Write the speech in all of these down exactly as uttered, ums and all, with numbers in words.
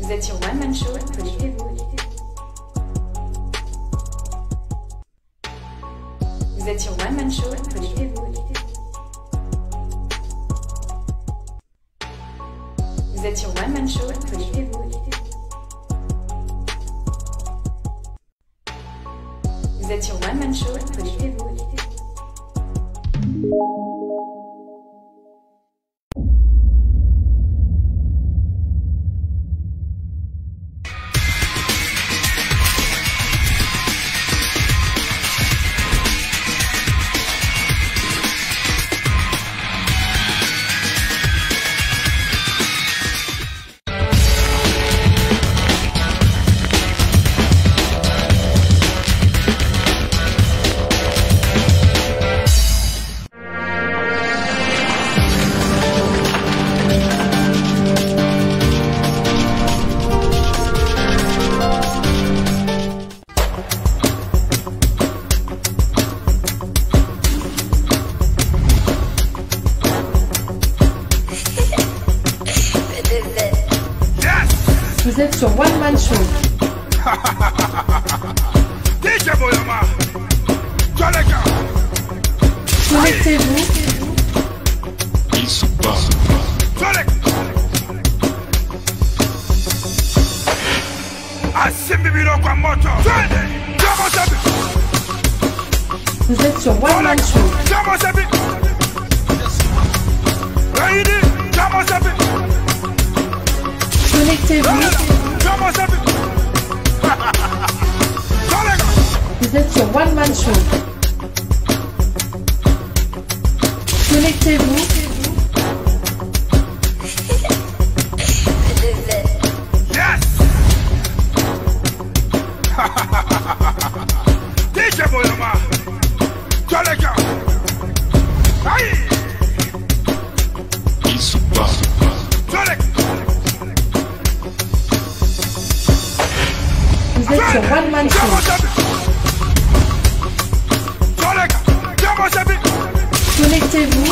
Vous êtes sur One Man Show, connectez-vous. Vous êtes sur One Man Show, connectez-vous. Vous êtes sur One Man Show, connectez-vous. Vous êtes sur One Man Show, connectez-vous. Vous êtes sur One Man Show. Connectez-vous. Ils sont pas. Vous êtes sur One Man Show. Connectez-vous. Vous êtes sur One Man Show. Connectez-vous. Ils sont pas. Vous êtes sur One Man Show. Connectez-vous.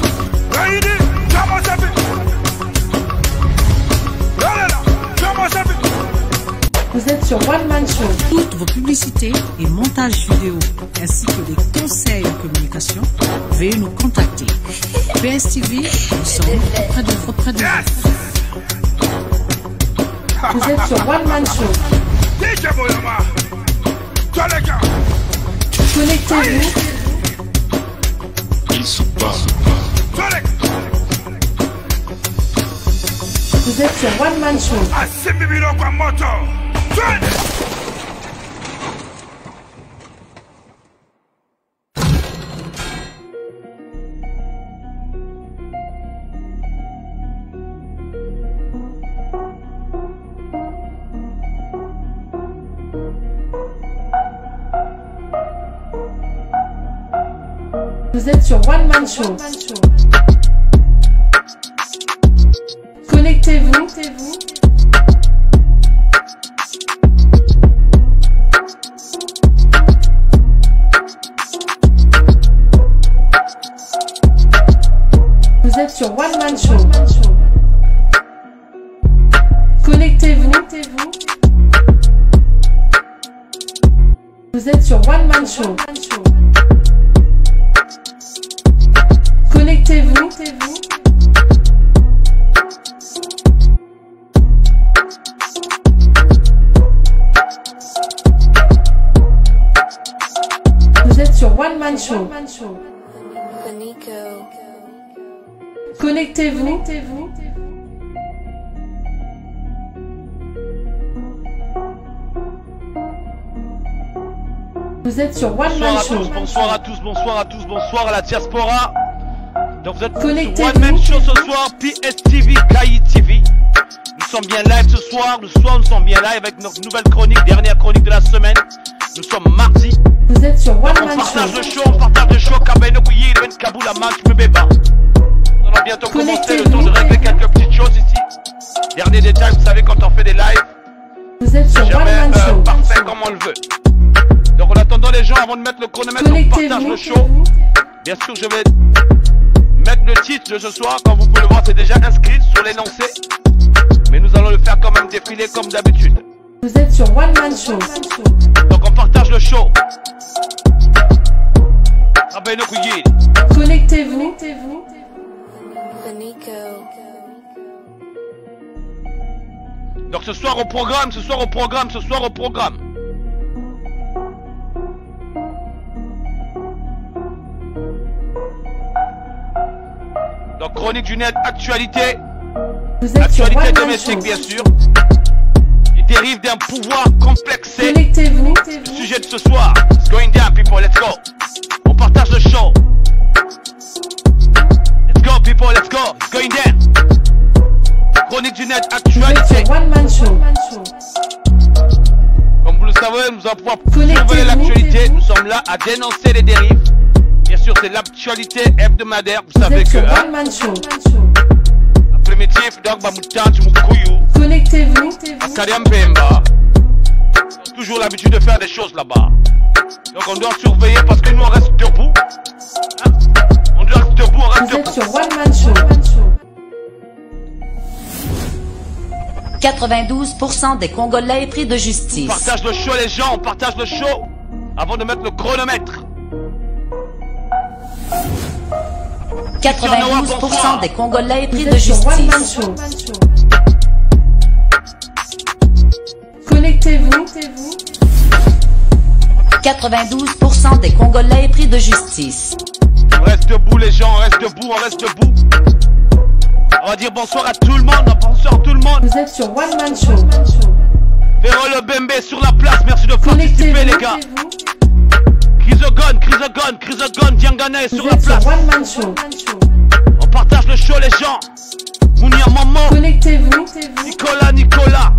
Vous êtes sur One Man Show. Toutes vos publicités et montages vidéo, ainsi que des conseils en communication, veuillez nous contacter. P S T V, nous sommes auprès de vous. Auprès de vous. Vous êtes sur One Man Show. Connectez-vous. Ils sont pas. Vous êtes sur One Man Show. Vous êtes sur One Man Show. Connectez-vous. Vous êtes sur One Man Show. Connectez-vous. Vous êtes sur One Man Show. Connectez-vous. Vous êtes sur One Man Show. Connectez-vous. Vous êtes sur One Man Show. Bonsoir à tous, bonsoir à tous, bonsoir à la diaspora. Donc vous êtes sur Connectez-vous. One Man Show ce soir, P S T V, K I T V. Nous sommes bien live ce soir, le soir nous sommes bien live avec notre nouvelle chronique, dernière chronique de la semaine. Nous sommes mardi. Vous êtes sur One On Man partage Show. le show, on partage le show, Kabeno Kouyi, Ben Kaboula, Mank, Mbeba. Nous allons bientôt commencer, le temps de régler quelques petites choses ici. Dernier détail, vous savez quand on fait des lives, Vous êtes sur One jamais Man euh, Show. parfait comme on le veut. Donc en attendant les gens, avant de mettre le chronomètre, on partage le show. Connectez-vous. Bien sûr, je vais mettre le titre de ce soir. Comme vous pouvez le voir, c'est déjà inscrit sur l'énoncé. Mais nous allons le faire quand même défiler comme d'habitude. Vous êtes sur One Man Show. Donc on partage le show. Connectez-vous. Donc ce soir au programme, ce soir au programme, ce soir au programme. Donc chronique du net, actualité. Vous êtes Actualité sur domestique bien sûr. Il dérive d'un pouvoir complexé. Connectez-vous. Le sujet de ce soir. It's going down people, let's go. On partage le show. Let's go people, let's go. It's going down. Chronique du net, Vous êtes actualité. sur One Man Show. Comme vous le savez, nous allons pouvoir Connectez-vous. surveiller l'actualité. Nous sommes là à dénoncer les dérives. Bien sûr, c'est l'actualité hebdomadaire. Vous Vous savez êtes que sur hein, One Man Show. primitif, donc Bamoutan, Tumukuyu, Connectez-vous. Akariam Pemba. Ils ont toujours l'habitude de faire des choses là-bas. Donc on doit surveiller parce que nous on reste debout. Hein? On doit rester debout, on reste Vous êtes debout. sur One Man Show. quatre-vingt-douze pour cent des Congolais pris de On justice. partage le show les gens, on partage le show avant de mettre le chronomètre. quatre-vingt-douze pour cent des Congolais pris Vous de êtes sur One Man justice. Show. Connectez-vous. quatre-vingt-douze pour cent des Congolais pris de justice. On reste debout les gens, on reste debout, on reste debout. On va dire bonsoir à tout le monde, bonsoir à tout le monde. Vous êtes sur One Man Show. Véro le Bembe sur la place, merci de participer les gars. Connectez-vous. Chrysogon, Chrysogon, Chrysogon, Diangane est sur Vous la êtes place. sur One Man Show. On partage le show les gens. Mounia Momo, Connectez-vous. Nicolas, Nicolas.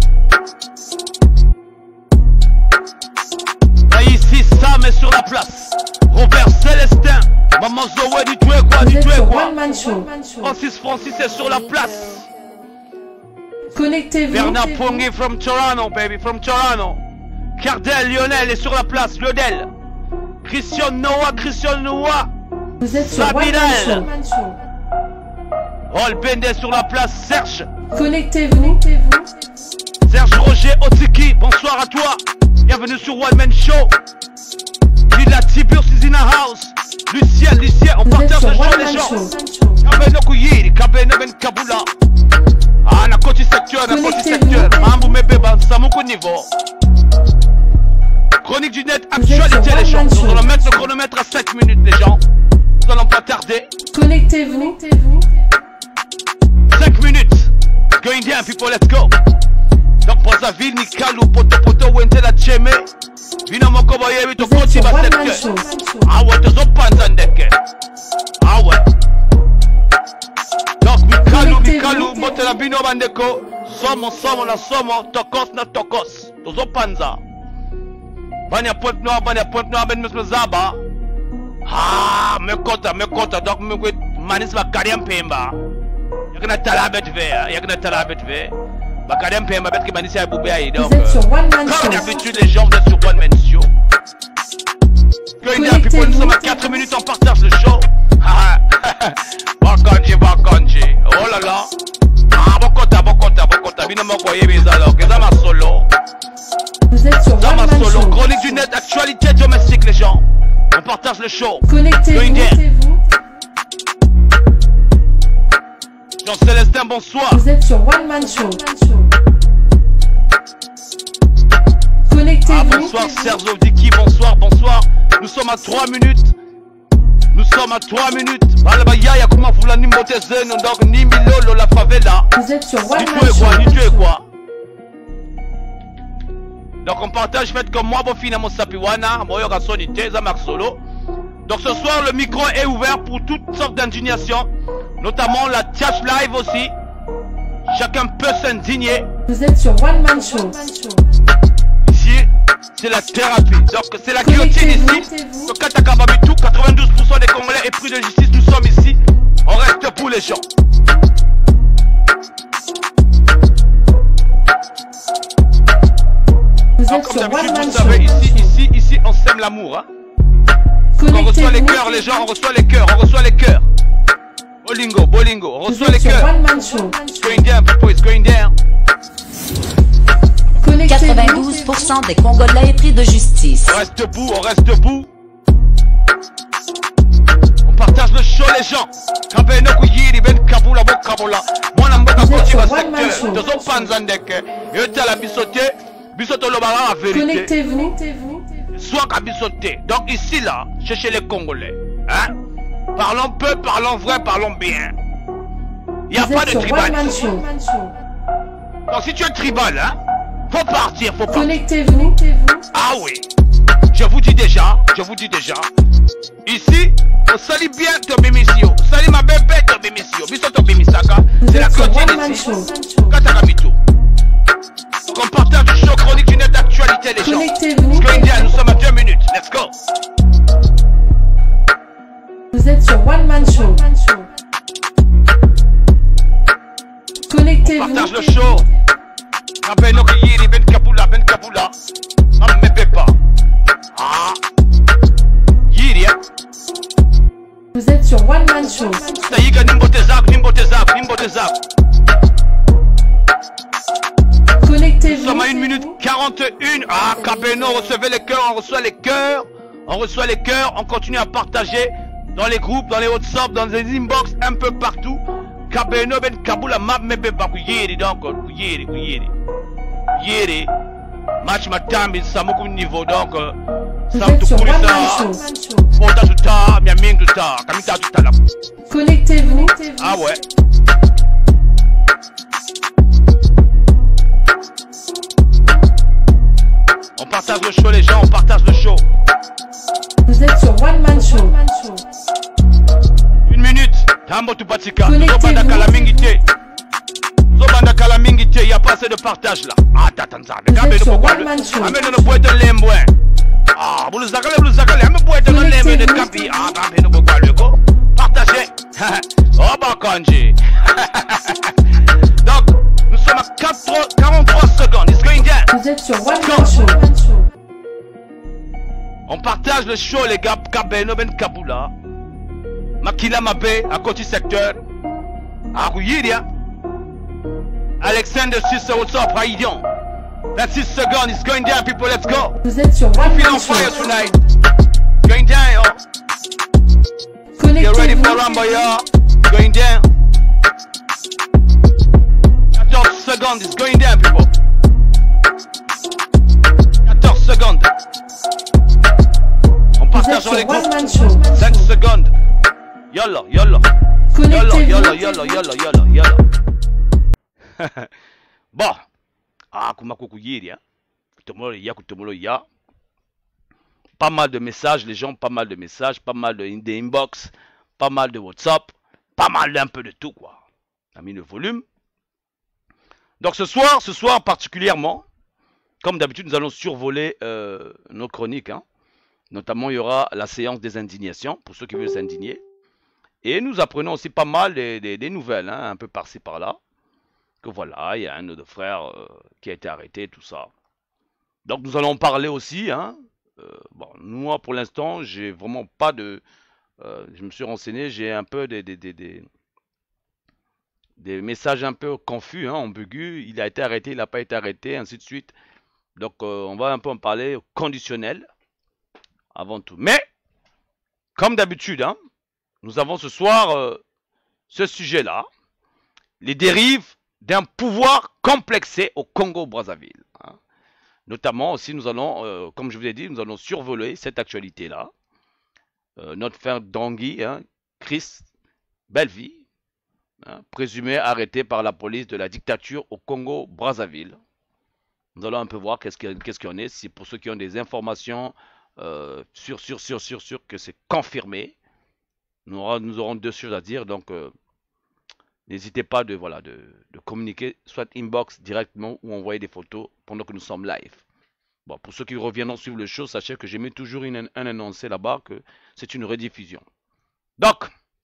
Ah, ici Sam est sur la place. Robert Célestin, Maman Zoé, dis tu es quoi, Vous dis êtes tu es sur quoi. One Man Show. Francis Francis est sur la place. Connectez-vous. Bernard Pongi from Toronto, baby, from Toronto. Cardel Lionel est sur la place, Lionel. Christian Noah, Christian Noah. Vous êtes sur One Sabinel. Man Show. Roll Bende sur la place, Serge. Connectez-vous. Serge Roger Otiki, bonsoir à toi. Bienvenue sur One Man Show. Lila Tibur is in a house. Lucien, Lucien, on Vous êtes partage sur le show One les Man gens. Show. Kabeno Kuyiri, Kabeno Ben Kabula. Ah, na côté secteur, na côté Connectez-vous. secteur. Mambo Mebe Ban, Samuku niveau. Chronique du net, Vous êtes actualité sur les One gens. Man Nous Show. allons mettre le chronomètre à sept minutes les gens. Nous allons pas tarder. Connectez-vous. cinq minutes. Going down people, let's go. Donc Brazzaville, Nikalu, Poto Poto, Wente la Tcheme. Vino Moko Boye, Vito Vous êtes Koti sur One Man Baseke. Show. Ah ouais, t'es au Panzandeke. Ah ouais. Donc Mikalu, Connectez-vous. Mikalu, Mote la Bino Bandeko. Somo, Somo, na Somo, Tokos na Tokos. Tozo Panza. Banya Pointe Noire, Banya Pointe Noire, Ben Monsieur Zaba. Ah, me kota, me kota. Donc me kwet manis ba Kariam Pemba. Yakna talabet ve, yakna talabet ve. Ba Kariam Pemba, bet ki manis ya boubé aïe. Vous Donc, êtes sur One Man comme Show. d'habitude, les gens vous êtes sur One Man Show. Going down, people, nous sommes à quatre minutes, on partage le show. Bakanji, Bakanji. Oh là là. Ah, Bokota, Bokota, Bokota. Bino Moko Yebiz alors, que ça m'a solo. Vous êtes sur Ça One m'a Man solo. Show. Chronique du net, actualité domestique, les gens. On partage le show. Connectez-vous. Jean-Célestin, bonsoir. Vous êtes sur One Man Show. Ah, Connectez-vous. bonsoir, Serge Ovdiki, bonsoir, bonsoir. Nous sommes à trois minutes. Nous sommes à trois minutes. Balabaya, Yakuma Fulani Motezen, donc ni Milolo, la favela. Vous êtes sur One Ni Man tu es quoi, ni tu es Show. quoi. Donc on partage, faites comme moi, Bofina Mosapiwana, Moyoga Sonite, Zamak Solo. Donc ce soir, le micro est ouvert pour toutes sortes d'indignations, notamment la Tiache Live aussi. Chacun peut s'indigner. Vous êtes sur One Man Show. Ici, c'est la thérapie. Donc c'est la guillotine ici. Le Katakababitou, quatre-vingt-douze pour cent des Congolais est pris de justice. Nous sommes ici. On reste pour les gens. Vous Donc êtes comme sur One d'habitude, Man vous savez, Show. ici, ici, ici, on sème l'amour. Hein. On reçoit les cœurs, les gens, on reçoit les cœurs, on reçoit les cœurs. Bolingo, Bolingo, on Vous reçoit êtes les sur cœurs. One Man Show. It's going down, people, it's going down. Connectez-vous. quatre-vingt-douze pour cent des Congolais pris de justice. On reste debout, on reste debout. On partage le show, les gens. Kabeno kuyiri ben kabula bo kabula. Mwana mboka Vous êtes koti sur ba One Man secteur. Show. Tozo panza ndeke. Yote la bisote. Bisote lo bara la vérité. Connectez-vous. Soit qu'à bisote. Donc ici là, cherchez les Congolais. Hein? Parlons peu, parlons vrai, parlons bien. Il n'y a Vous pas êtes de sur One Man tribalisme. Show. Donc si tu es tribal, hein, faut partir, faut partir. Connectez-vous. Ah oui, je vous dis déjà, je vous dis déjà. Ici, on salit bien Tobimisio. Salit ma bébé Tobimisio. Biso Tobimisaka. Vous C'est la êtes sur clôture One Man ici. Show. Katakabito. Donc on partage du show chronique du net d'actualité, les gens. Connectez-vous. It's going down, nous sommes à deux minutes. Let's go. Vous êtes sur One Man Show. Connectez-vous. Partage le show. Kabeno Kiyiri, Ben Kabula, Ben Kabula. Non, mais pas. Ah. Yiri, hein. Vous êtes sur One Man Show. Taïga Nimbo Tezak, Nimbo Tezak, Nimbo Tezak. Nous Connectez-vous. sommes à une minute quarante et un. Ah, Kabeno, recevez les cœurs, on reçoit les cœurs. On reçoit les cœurs, on continue à partager dans les groupes, dans les WhatsApp, dans les inbox, un peu partout. Kabeno Ben Kabula map mebe ba kuyeri donc kuyeri kuyeri. Yeri. Match matambi samuku niveau donc Vous sam êtes sur tukuri One Man ça. Show. Pota tuta, mia mingi tuta, kamita tuta la. Connectez-vous. Ah ouais. On partage le show les gens, on partage le show. Vous êtes sur One Man Show. Une minute. Tambo tupatika. Connectez-vous. Zobanda kalamingite. Zobanda kalamingite, il y a pas assez de partage là. Ah, t'attends ça. Vous Gabe êtes no sur pourquoi One le. Man Show. Amène le boîte de lembouin. Ah, vous le zakale, vous le zakale. Amène le boîte de lembouin de Connectez-vous. capi. Ah, Gabe no pourquoi le go. Partagez. Oh, bah, kanji. Donc, nous sommes à quarante-trois secondes. It's going down. Vous êtes sur One Man Show. On partage le show, les gars. Kabeno Ben Kabula. Makila Mabe, à côté secteur. Akuyiria. Alexander six, what's up? How you doing? That's six seconds. It's going down, people. Let's go. Vous êtes sur I One feel Man on fire Show. tonight. It's going down, yo. Get ready for Connectez-vous. Rumble, y'all. It's going down. quatorze secondes. It's going down, people. quatorze secondes. On Vous êtes partage sur dans les One groupes. Man Show. cinq secondes. Yalla, yalla. Yalla, Connectez-vous. yalla, yalla, yalla, yalla, yalla. Bon. Ah, kumako kuyiri, hein. Kutomolo ya, kutomolo ya. Pas mal de messages, les gens, pas mal de messages, pas mal de, de inbox, pas mal de WhatsApp, pas mal d'un peu de tout, quoi. On a mis le volume. Donc ce soir, ce soir particulièrement, comme d'habitude, nous allons survoler euh, nos chroniques, hein. Notamment, il y aura la séance des indignations, pour ceux qui veulent s'indigner. Et nous apprenons aussi pas mal des, des, des nouvelles, hein, un peu par-ci, par-là. Que voilà, il y a un de nos frères euh, qui a été arrêté, tout ça. Donc nous allons parler aussi, hein. Euh, bon, moi, pour l'instant, j'ai vraiment pas de... Euh, je me suis renseigné, j'ai un peu des, des, des, des, des messages un peu confus, hein, ambigus. Il a été arrêté, il n'a pas été arrêté, ainsi de suite. Donc euh, on va un peu en parler conditionnel. Avant tout. Mais, comme d'habitude, hein, nous avons ce soir euh, ce sujet-là. Les dérives d'un pouvoir complexé au Congo-Brazzaville. Hein. Notamment aussi, nous allons, euh, comme je vous ai dit, nous allons survoler cette actualité-là. Euh, notre frère Dangui, hein, Chris Belvy, hein, présumé arrêté par la police de la dictature au Congo-Brazzaville. Nous allons un peu voir qu'est-ce qu'il qu'est-ce qu'il y en est. Si pour ceux qui ont des informations... Euh, sûr, sûr, sûr, sûr, sûr que c'est confirmé. Nous aurons, nous aurons deux choses à dire, donc euh, n'hésitez pas de, voilà, de, de communiquer, soit inbox directement ou envoyer des photos pendant que nous sommes live. Bon, pour ceux qui reviendront suivre le show, sachez que j'ai mis toujours une, un annoncé là-bas que c'est une rediffusion. Donc,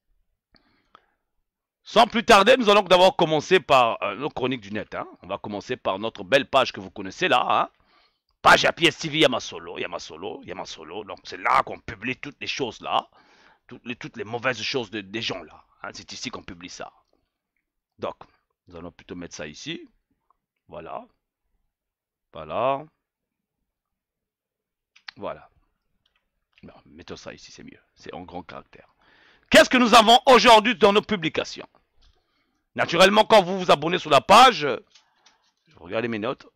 sans plus tarder, nous allons d'abord commencer par euh, nos chroniques du net. Hein. On va commencer par notre belle page que vous connaissez là, hein. Page à P S T V, Yamasolo, Yamasolo, Yamasolo. Donc c'est là qu'on publie toutes les choses là. Toutes les, toutes les mauvaises choses de, des gens là. Hein, c'est ici qu'on publie ça. Donc, nous allons plutôt mettre ça ici. Voilà. Voilà. Voilà. Non, mettons ça ici, c'est mieux. C'est en grand caractère. Qu'est-ce que nous avons aujourd'hui dans nos publications? Naturellement, quand vous vous abonnez sur la page, je vais regarder mes notes.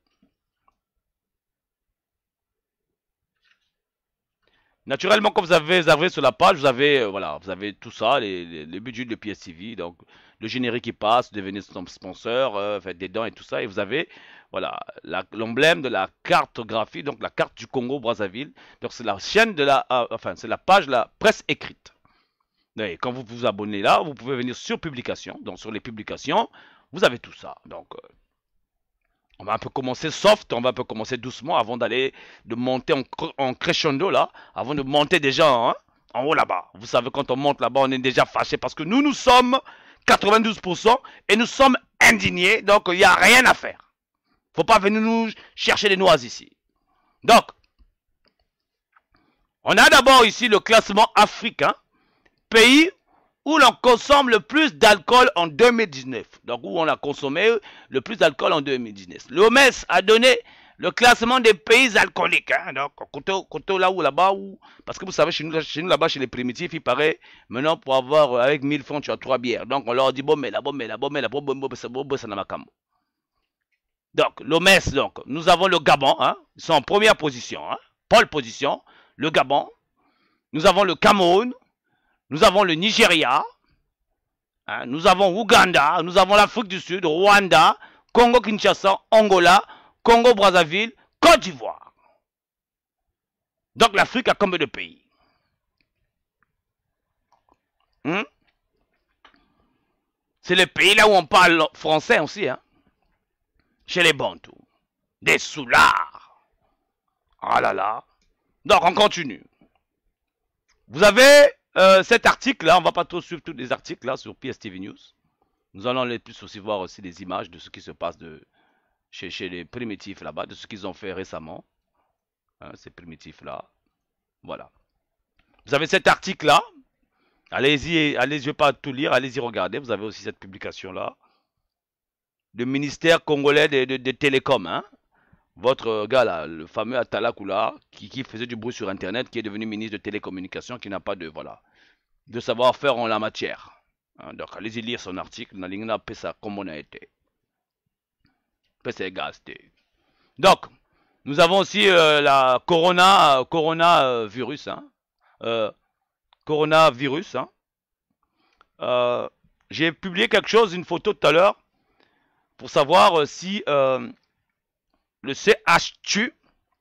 Naturellement, quand vous avez, vous avez sur la page, vous avez, euh, voilà, vous avez tout ça, les, les, les budgets de P S T V, donc le générique qui passe, devenez sponsor, euh, faites des dons et tout ça, et vous avez, voilà, l'emblème de la cartographie, donc la carte du Congo-Brazzaville. Donc c'est la chaîne de la, euh, enfin c'est la page de la presse écrite. Et quand vous vous abonnez là, vous pouvez venir sur publications. Donc sur les publications, vous avez tout ça. Donc euh, on va un peu commencer soft, on va un peu commencer doucement avant d'aller de monter en, en crescendo là, avant de monter déjà hein, en haut là-bas. Vous savez, quand on monte là-bas, on est déjà fâché parce que nous, nous sommes quatre-vingt-douze pour cent et nous sommes indignés, donc il n'y a rien à faire. Faut pas venir nous chercher les noises ici. Donc, on a d'abord ici le classement africain, pays où l'on consomme le plus d'alcool en deux mille dix-neuf. Donc, où on a consommé le plus d'alcool en deux mille dix-neuf. L'O M S a donné le classement des pays alcooliques. Hein. Donc, côté, côté là ou là-bas, où... parce que vous savez, chez nous, chez nous là-bas, chez les primitifs, il paraît, maintenant, pour avoir, avec mille francs, tu as trois bières. Donc, on leur dit, bon, mais là, bon, mais là, bon, mais là, bon, bon, bon, bon, bon, ça n'a pas. Donc, l'O M S, donc, nous avons le Gabon, hein. Ils sont en première position, hein. Pole position, le Gabon. Nous avons le Cameroun. Nous avons le Nigeria, hein, nous avons Ouganda, nous avons l'Afrique du Sud, Rwanda, Congo-Kinshasa, Angola, Congo-Brazzaville, Côte d'Ivoire. Donc l'Afrique a combien de pays? hmm? C'est le pays là où on parle français aussi, hein? Chez les Bantous. Des soulards. Ah là là. Donc on continue. Vous avez... Euh, cet article-là, on ne va pas trop suivre tous les articles là sur P S T V News. Nous allons les plus aussi voir aussi des images de ce qui se passe de, chez, chez les primitifs là-bas, de ce qu'ils ont fait récemment. Hein, ces primitifs-là. Voilà. Vous avez cet article-là. Allez-y, allez, je ne vais pas tout lire, allez-y regarder. Vous avez aussi cette publication-là. Le ministère congolais des de, de télécoms. Hein. Votre gars là, le fameux Atala Koula, qui, qui faisait du bruit sur Internet, qui est devenu ministre de télécommunications, qui n'a pas de, voilà, de savoir-faire en la matière. Hein, donc, allez-y lire son article. Nalingna Pesa, comme on a été. Pesa gasté. Donc, nous avons aussi euh, la corona, euh, corona euh, virus. Hein, euh, coronavirus. Hein. Euh, J'ai publié quelque chose, une photo tout à l'heure, pour savoir euh, si... Euh, le C H tue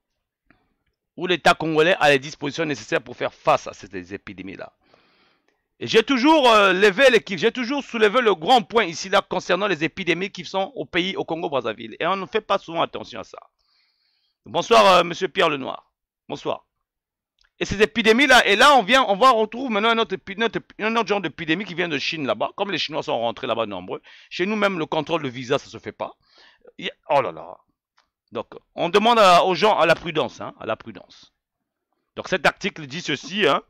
ou l'État congolais a les dispositions nécessaires pour faire face à ces épidémies-là. Et j'ai toujours euh, levé l'équipe, j'ai toujours soulevé le grand point ici là concernant les épidémies qui sont au pays, au Congo-Brazzaville. Et on ne fait pas souvent attention à ça. Bonsoir, euh, monsieur Pierre Lenoir. Bonsoir. Et ces épidémies-là, et là on vient, on va retrouver maintenant un autre, un autre, un autre genre d'épidémie qui vient de Chine là-bas. Comme les Chinois sont rentrés là-bas nombreux. Chez nous même le contrôle de visa, ça se fait pas. Oh là là. Donc, on demande à, aux gens à la prudence, hein, à la prudence. Donc, cet article dit ceci, hein.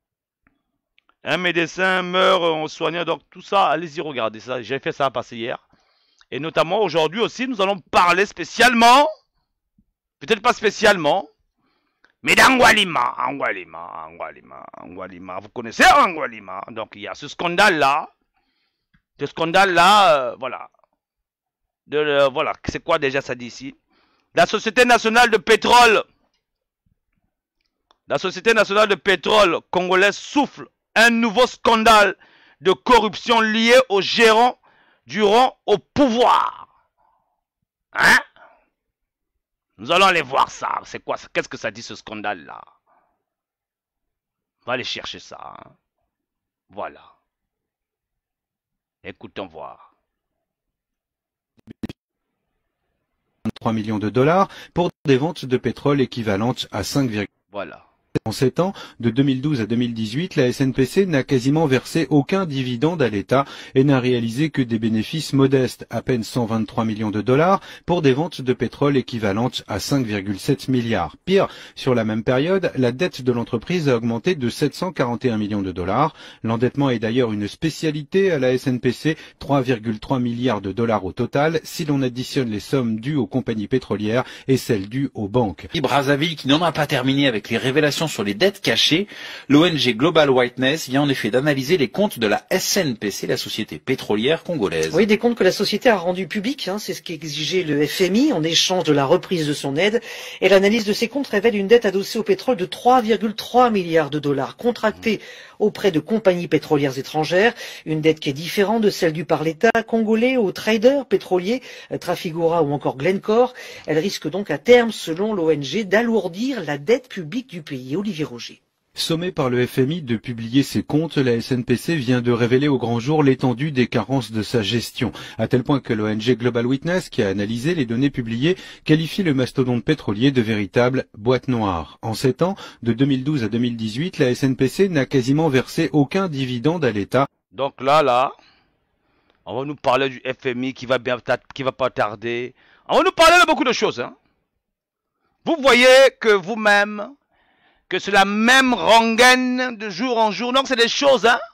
Un médecin meurt en soignant, donc tout ça, allez-y regarder ça. J'ai fait ça passer hier. Et notamment, aujourd'hui aussi, nous allons parler spécialement, peut-être pas spécialement, mais d'Angualima, Angualima, Angualima, Angualima. Vous connaissez Angualima? Donc, il y a ce scandale-là. Ce scandale-là, euh, voilà. De, euh, voilà, c'est quoi déjà ça dit ici? La Société nationale de pétrole, la Société nationale de pétrole congolaise souffle un nouveau scandale de corruption lié aux gérants durant au pouvoir. Hein? Nous allons aller voir ça. C'est quoi? Qu'est-ce que ça dit ce scandale-là? On va aller chercher ça. Hein? Voilà. Écoutons voir. trois millions de dollars pour des ventes de pétrole équivalentes à cinq virgule Voilà. En sept ans, de deux mille douze à deux mille dix-huit, la S N P C n'a quasiment versé aucun dividende à l'État et n'a réalisé que des bénéfices modestes, à peine cent vingt-trois millions de dollars, pour des ventes de pétrole équivalentes à cinq virgule sept milliards. Pire, sur la même période, la dette de l'entreprise a augmenté de sept cent quarante et un millions de dollars. L'endettement est d'ailleurs une spécialité à la S N P C, trois virgule trois milliards de dollars au total, si l'on additionne les sommes dues aux compagnies pétrolières et celles dues aux banques. Brazzaville qui n'en a pas terminé avec les révélations sur les dettes cachées, l'O N G Global Witness vient en effet d'analyser les comptes de la S N P C, la société pétrolière congolaise. Oui, des comptes que la société a rendus publics, hein, c'est ce qu'exigeait le F M I en échange de la reprise de son aide. Et l'analyse de ces comptes révèle une dette adossée au pétrole de trois virgule trois milliards de dollars contractée auprès de compagnies pétrolières étrangères, une dette qui est différente de celle due par l'État congolais aux traders pétroliers, Trafigura ou encore Glencore. Elle risque donc à terme, selon l'O N G, d'alourdir la dette publique du pays. Olivier Roger. Sommée par le F M I de publier ses comptes, la S N P C vient de révéler au grand jour l'étendue des carences de sa gestion, à tel point que l'O N G Global Witness, qui a analysé les données publiées, qualifie le mastodonte pétrolier de véritable boîte noire. En sept ans, de deux mille douze à deux mille dix-huit, la S N P C n'a quasiment versé aucun dividende à l'État. Donc là, là, on va nous parler du F M I qui va bien, qui va pas tarder. On va nous parler de beaucoup de choses, hein. Vous voyez que vous-même, que c'est la même rengaine de jour en jour. Donc c'est des choses, hein.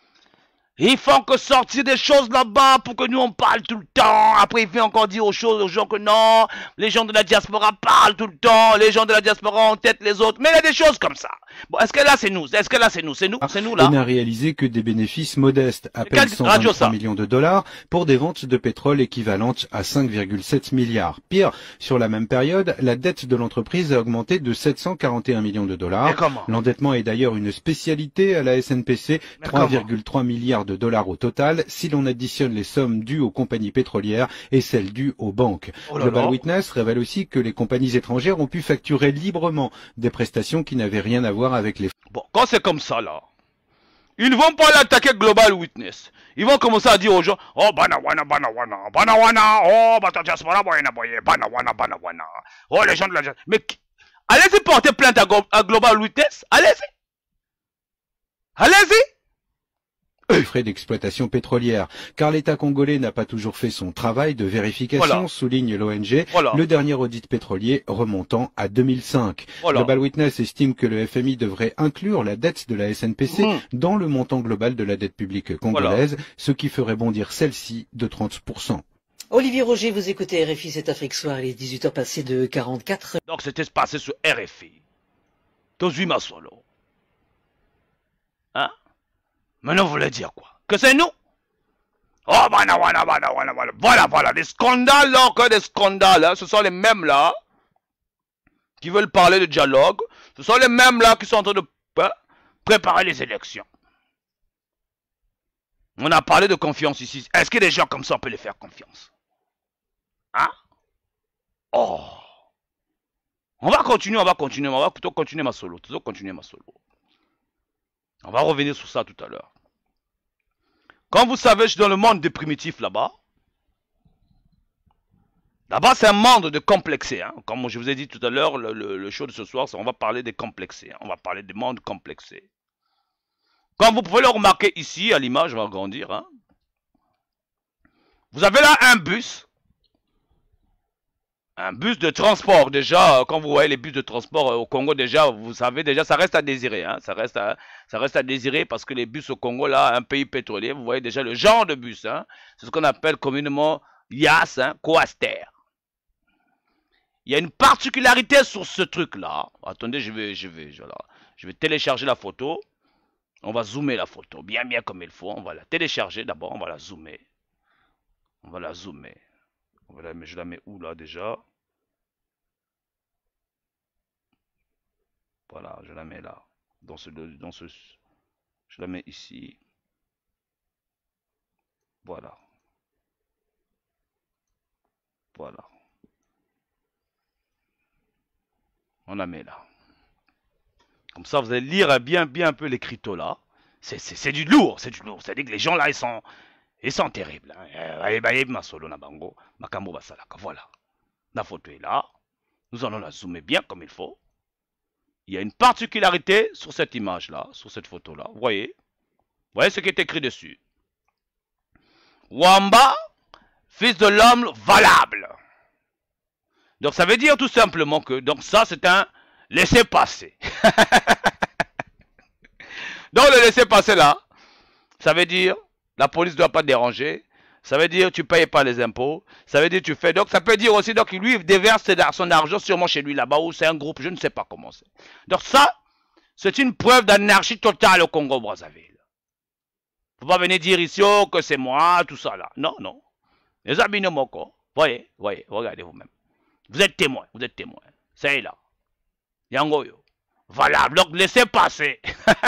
Ils font que sortir des choses là-bas pour que nous on parle tout le temps. Après il fait encore dire aux choses, aux gens que non, les gens de la diaspora parlent tout le temps. Les gens de la diaspora ont tête les autres. Mais il y a des choses comme ça. Bon, est-ce que là c'est nous? Est-ce que là c'est nous? C'est nous? C'est nous là? On n'a réalisé que des bénéfices modestes, à peine cent vingt-trois millions de dollars, pour des ventes de pétrole équivalentes à cinq virgule sept milliards. Pire, sur la même période, la dette de l'entreprise a augmenté de sept cent quarante et un millions de dollars. L'endettement est d'ailleurs une spécialité à la S N P C, trois virgule trois milliards de dollars au total, si l'on additionne les sommes dues aux compagnies pétrolières et celles dues aux banques. Oh là Global là. Witness révèle aussi que les compagnies étrangères ont pu facturer librement des prestations qui n'avaient rien à voir avec les... Bon, quand c'est comme ça là, ils ne vont pas l'attaquer Global Witness. Ils vont commencer à dire aux gens, oh banawana banawana, banawana, oh bata diaspora boyena boye, banawana banawana, oh les gens de la diaspora. Mais allez-y porter plainte à, à Global Witness, allez-y. Allez-y. Les frais d'exploitation pétrolière, car l'État congolais n'a pas toujours fait son travail de vérification, Voilà. souligne l'O N G, Voilà. le dernier audit pétrolier remontant à deux mille cinq. Voilà. Global Witness estime que le F M I devrait inclure la dette de la S N P C Mmh. dans le montant global de la dette publique congolaise, ce qui ferait bondir celle-ci de trente pour cent. Olivier Roger, vous écoutez R F I, c'est Afrique Soir, il est dix-huit heures passées de quarante-quatre. Donc c'était passé sur R F I. Tozui Masolo. Hein? Maintenant vous voulez dire quoi? Que c'est nous? Oh, bana, bana, bana, bana, bana. Voilà, voilà, des scandales là, encore des scandales. Hein. Ce sont les mêmes là qui veulent parler de dialogue. Ce sont les mêmes là qui sont en train de hein, préparer les élections. On a parlé de confiance ici. Est-ce que des gens comme ça, on peut les faire confiance? Hein? Oh! On va continuer, on va continuer, on va plutôt continuer ma solo. Plutôt continuer ma solo. On va revenir sur ça tout à l'heure. Comme vous savez, je suis dans le monde des primitifs là-bas. Là-bas, c'est un monde de complexés. Hein. Comme je vous ai dit tout à l'heure, le, le, le show de ce soir, on va parler des complexés. Hein. On va parler des mondes complexés. Comme vous pouvez le remarquer ici, à l'image, je vais agrandir. Hein. Vous avez là un bus. Un bus de transport, déjà, quand vous voyez les bus de transport au Congo, déjà, vous savez, déjà, ça reste à désirer. Hein, ça, reste à, ça reste à désirer parce que les bus au Congo, là, un pays pétrolier, vous voyez déjà le genre de bus. Hein, c'est ce qu'on appelle communément Yas, hein, Coaster. Il y a une particularité sur ce truc-là. Attendez, je vais, je, vais, voilà, je vais télécharger la photo. On va zoomer la photo, bien, bien comme il faut. On va la télécharger d'abord, on va la zoomer. On va la zoomer. On va la, mais je la mets où, là, déjà? Voilà, je la mets là. Dans ce, dans ce, je la mets ici. Voilà. Voilà. On la met là. Comme ça, vous allez lire bien, bien un peu l'écriteau là. C'est du lourd, c'est du lourd. C'est-à-dire que les gens là, ils sont, ils sont terribles. Voilà. La photo est là. Nous allons la zoomer bien comme il faut. il y a une particularité sur cette image-là, sur cette photo-là. Vous voyez? Vous voyez ce qui est écrit dessus? Wamba, fils de l'homme valable. Donc ça veut dire tout simplement que, donc ça c'est un laissez-passer. Donc le laissez-passer là, ça veut dire la police ne doit pas te déranger. Ça veut dire tu ne payes pas les impôts. Ça veut dire tu fais. Donc ça peut dire aussi donc lui il déverse son argent sûrement chez lui là-bas ou c'est un groupe, je ne sais pas comment c'est. Donc ça, c'est une preuve d'anarchie totale au Congo-Brazzaville. Il ne faut pas venir dire ici oh, que c'est moi, tout ça là. Non, non. Les amis Moko, voyez, voyez, regardez vous-même. Vous êtes témoin, vous êtes témoin. C'est là. Yangoyo. Valable, donc laissez passer.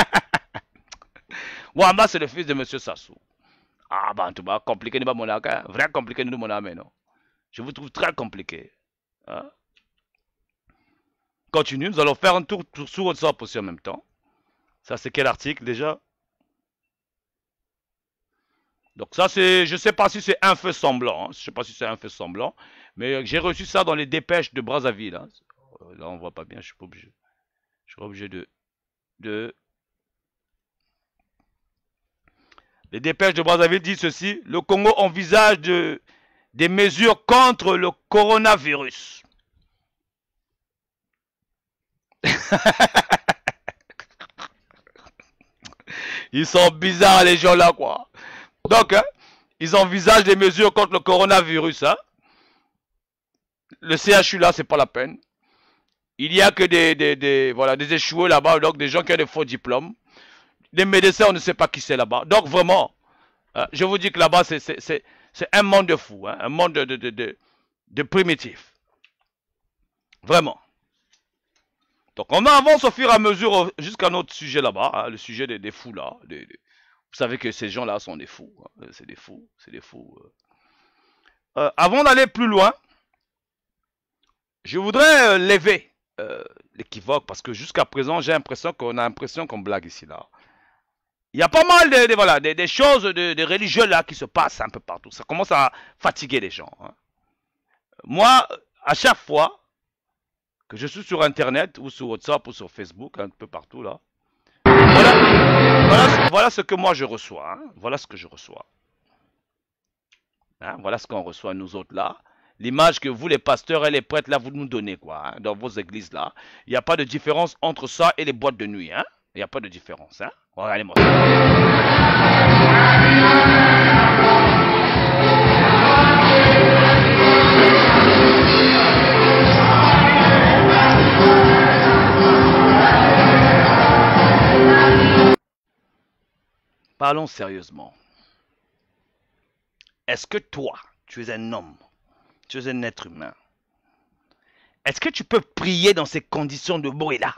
Wamba, c'est le fils de M. Sassou. Ah, bah, tout va compliqué, n'est pas mon âme. Vrai compliqué, nous, mon âme, non. Je vous trouve très compliqué. Hein? Continue, nous allons faire un tour sur WhatsApp aussi en même temps. Ça, c'est quel article déjà? Donc ça, c'est, je ne sais pas si c'est un fait semblant. Hein. Je ne sais pas si c'est un fait semblant. Mais j'ai reçu ça dans les dépêches de Brazzaville. Hein. Là, on ne voit pas bien, je suis pas obligé. Je suis obligé de... de... Les dépêches de Brazzaville disent ceci. Le Congo envisage de, des mesures contre le coronavirus. Ils sont bizarres les gens là quoi. Donc, hein, ils envisagent des mesures contre le coronavirus. Hein. Le C H U là, c'est pas la peine. Il n'y a que des, des, des, voilà, des échoués là-bas, donc des gens qui ont des faux diplômes. Les médecins, on ne sait pas qui c'est là-bas. Donc vraiment, hein, je vous dis que là-bas, c'est un monde de fous, hein, un monde de, de, de, de, de primitifs. Vraiment. Donc on avance au fur et à mesure jusqu'à notre sujet là-bas, hein, le sujet des, des fous là. Des, des... Vous savez que ces gens-là sont des fous. Hein, c'est des fous, c'est des fous. Euh, avant d'aller plus loin, je voudrais euh, lever euh, l'équivoque parce que jusqu'à présent, j'ai l'impression qu'on a l'impression qu'on blague ici là. Il y a pas mal de, de, voilà, de, de choses de, de religieux là qui se passent un peu partout. Ça commence à fatiguer les gens. Hein. Moi, à chaque fois que je suis sur Internet ou sur WhatsApp ou sur Facebook, un peu partout là, voilà, voilà, voilà ce que moi je reçois. Hein. Voilà ce que je reçois. Hein, voilà ce qu'on reçoit nous autres là. L'image que vous les pasteurs et les prêtres là vous nous donnez quoi, hein, dans vos églises là. Il n'y a pas de différence entre ça et les boîtes de nuit. Hein. Il n'y a pas de différence. Hein. Regardez-moi ça. Parlons sérieusement. Est-ce que toi, tu es un homme, tu es un être humain, est-ce que tu peux prier dans ces conditions de bruit-là?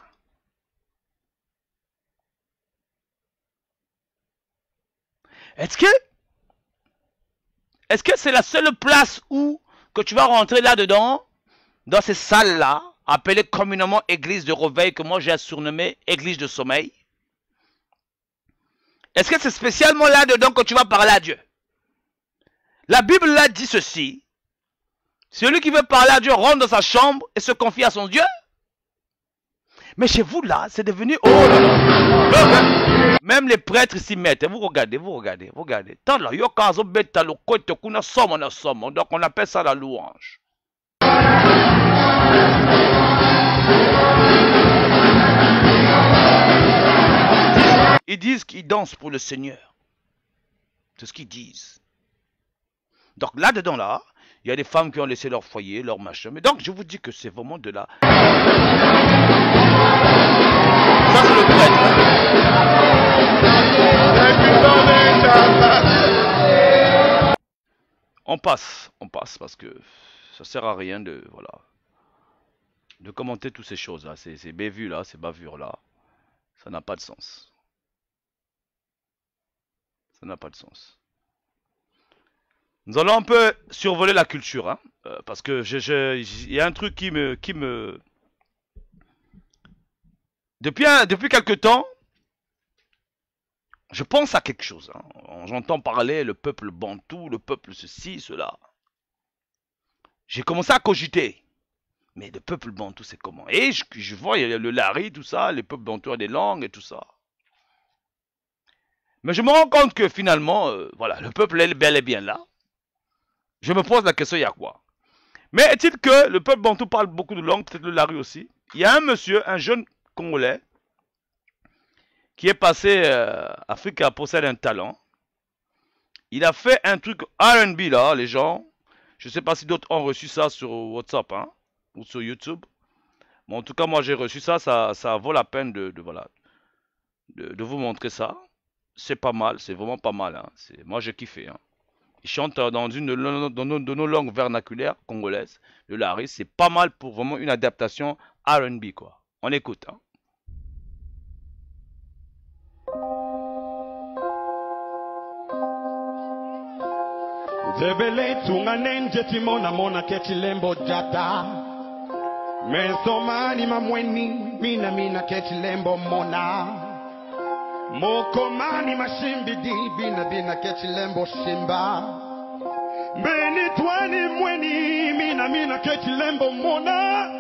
Est-ce que est-ce que c'est la seule place où que tu vas rentrer là-dedans, dans ces salles-là, appelées communément église de réveil, que moi j'ai surnommé église de sommeil? Est-ce que c'est spécialement là-dedans que tu vas parler à Dieu? La Bible là dit ceci. Celui qui veut parler à Dieu rentre dans sa chambre et se confie à son Dieu. Mais chez vous là, c'est devenu... Oh là là. Même les prêtres s'y mettent. Vous regardez, vous regardez, vous regardez. Tant là, yo kazo beta lo kote kuna somo na somo. Donc on appelle ça la louange. Ils disent qu'ils dansent pour le Seigneur. C'est ce qu'ils disent. Donc là-dedans, là, il y a des femmes qui ont laissé leur foyer, leur machin. Mais donc, je vous dis que c'est vraiment de la... Ça, c'est le prêtre. On passe, on passe, parce que ça sert à rien de, voilà, de commenter toutes ces choses-là. Ces bévues-là, ces bavures-là, ça n'a pas de sens. Ça n'a pas de sens. Nous allons un peu survoler la culture, hein, euh, parce que je, je, il y a un truc qui me, qui me, depuis un, depuis quelque temps, je pense à quelque chose. Hein. J'entends parler le peuple bantou, le peuple ceci, cela. J'ai commencé à cogiter. Mais le peuple bantou, c'est comment? Et je, je vois, il y a le Lari, tout ça, les peuples bantou ont des langues et tout ça. Mais je me rends compte que finalement, euh, voilà, le peuple est bel et bien là. Je me pose la question, il y a quoi? Mais est-il que le peuple bantou parle beaucoup de langues, peut-être le Lari aussi? Il y a un monsieur, un jeune Congolais, qui est passé euh, Afrique à possède un talent. Il a fait un truc R and B là, les gens. Je ne sais pas si d'autres ont reçu ça sur WhatsApp, hein, ou sur YouTube. Mais en tout cas, moi j'ai reçu ça, ça, ça vaut la peine de, de, voilà, de, de vous montrer ça. C'est pas mal, c'est vraiment pas mal. Hein. Moi j'ai kiffé. Hein. Il chante dans une de nos, de nos, de nos langues vernaculaires congolaises, le Lari. C'est pas mal pour vraiment une adaptation R and B, quoi. On écoute. Hein. Zebele tunganen jeti mona mona keti lembo jata Mesomani mamweni mina mina keti lembo mona Mokomani mashimbi di bina bina keti lembo shimba Mbeni twani mweni mina mina keti lembo mona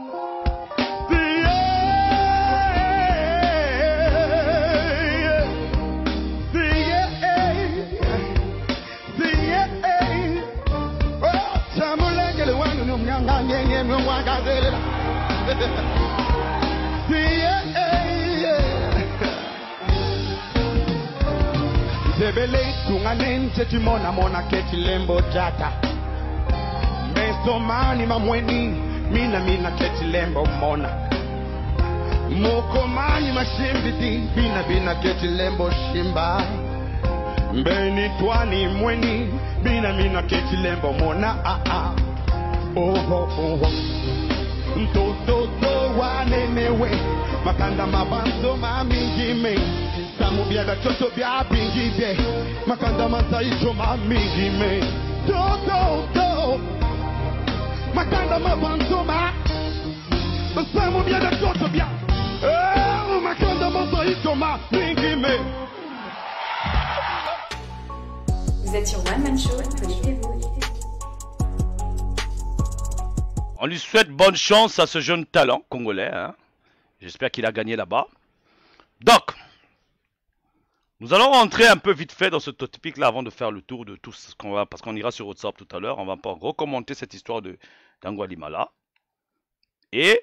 Zebele tunganen cheti mona mona keti lembo jata Mesomani mamweni mina mina keti lembo mona Mokomani mashimbidi bina bina keti lembo shimba Mbeni twani mweni bina mina keti lembo mona ah ah Oh oh oh Mtoto to wanenewe Makanda mabanzo mamingime Samu biaga choto bia bingibe Makanda masaicho mamingime To to to Makanda mabanzo ma Samu biaga choto bia Eh Makanda masaicho mamingime. Vous êtes sur One Man Show, connectez-vous. On lui souhaite bonne chance à ce jeune talent congolais. Hein. J'espère qu'il a gagné là-bas. Donc, nous allons rentrer un peu vite fait dans ce topic là avant de faire le tour de tout ce qu'on va, parce qu'on ira sur WhatsApp tout à l'heure. On va pas recommenter cette histoire de d'Angwalimala. Et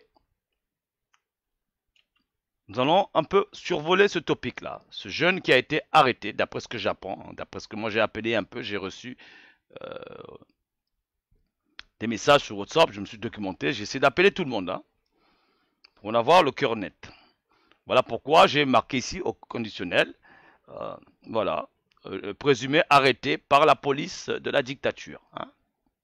nous allons un peu survoler ce topic là. Ce jeune qui a été arrêté, d'après ce que j'apprends, hein, d'après ce que moi j'ai appelé un peu, j'ai reçu euh, des messages sur WhatsApp, je me suis documenté, j'ai essayé d'appeler tout le monde, hein, pour en avoir le cœur net. Voilà pourquoi j'ai marqué ici au conditionnel, euh, voilà, euh, présumé arrêté par la police de la dictature. Hein.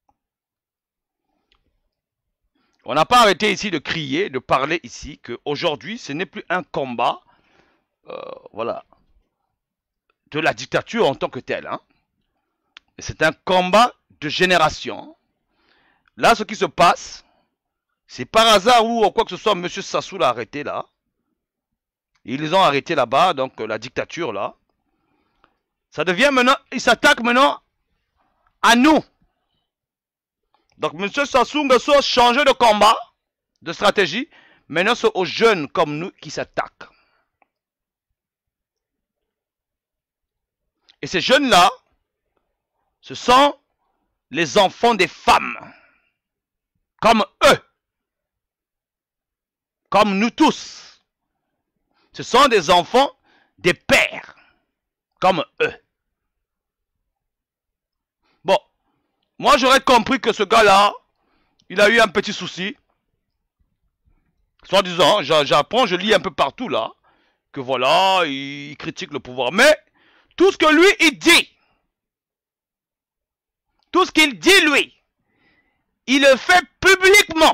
On n'a pas arrêté ici de crier, de parler ici, qu'aujourd'hui ce n'est plus un combat, euh, voilà, de la dictature en tant que telle. Hein. C'est un combat de génération. Là, ce qui se passe, c'est par hasard ou quoi que ce soit, M. Sassou l'a arrêté là. Ils les ont arrêtés là-bas, donc la dictature là. Ça devient maintenant, il s'attaque maintenant à nous. Donc M. Sassou Nguesso a changé de combat, de stratégie. Maintenant, c'est aux jeunes comme nous qui s'attaquent. Et ces jeunes-là, ce sont les enfants des femmes. Comme eux. Comme nous tous. Ce sont des enfants des pères. Comme eux. Bon. Moi, j'aurais compris que ce gars-là, il a eu un petit souci. Soit disant, j'apprends, je lis un peu partout là, que voilà, il critique le pouvoir. Mais, tout ce que lui, il dit, tout ce qu'il dit, lui, il le fait publiquement,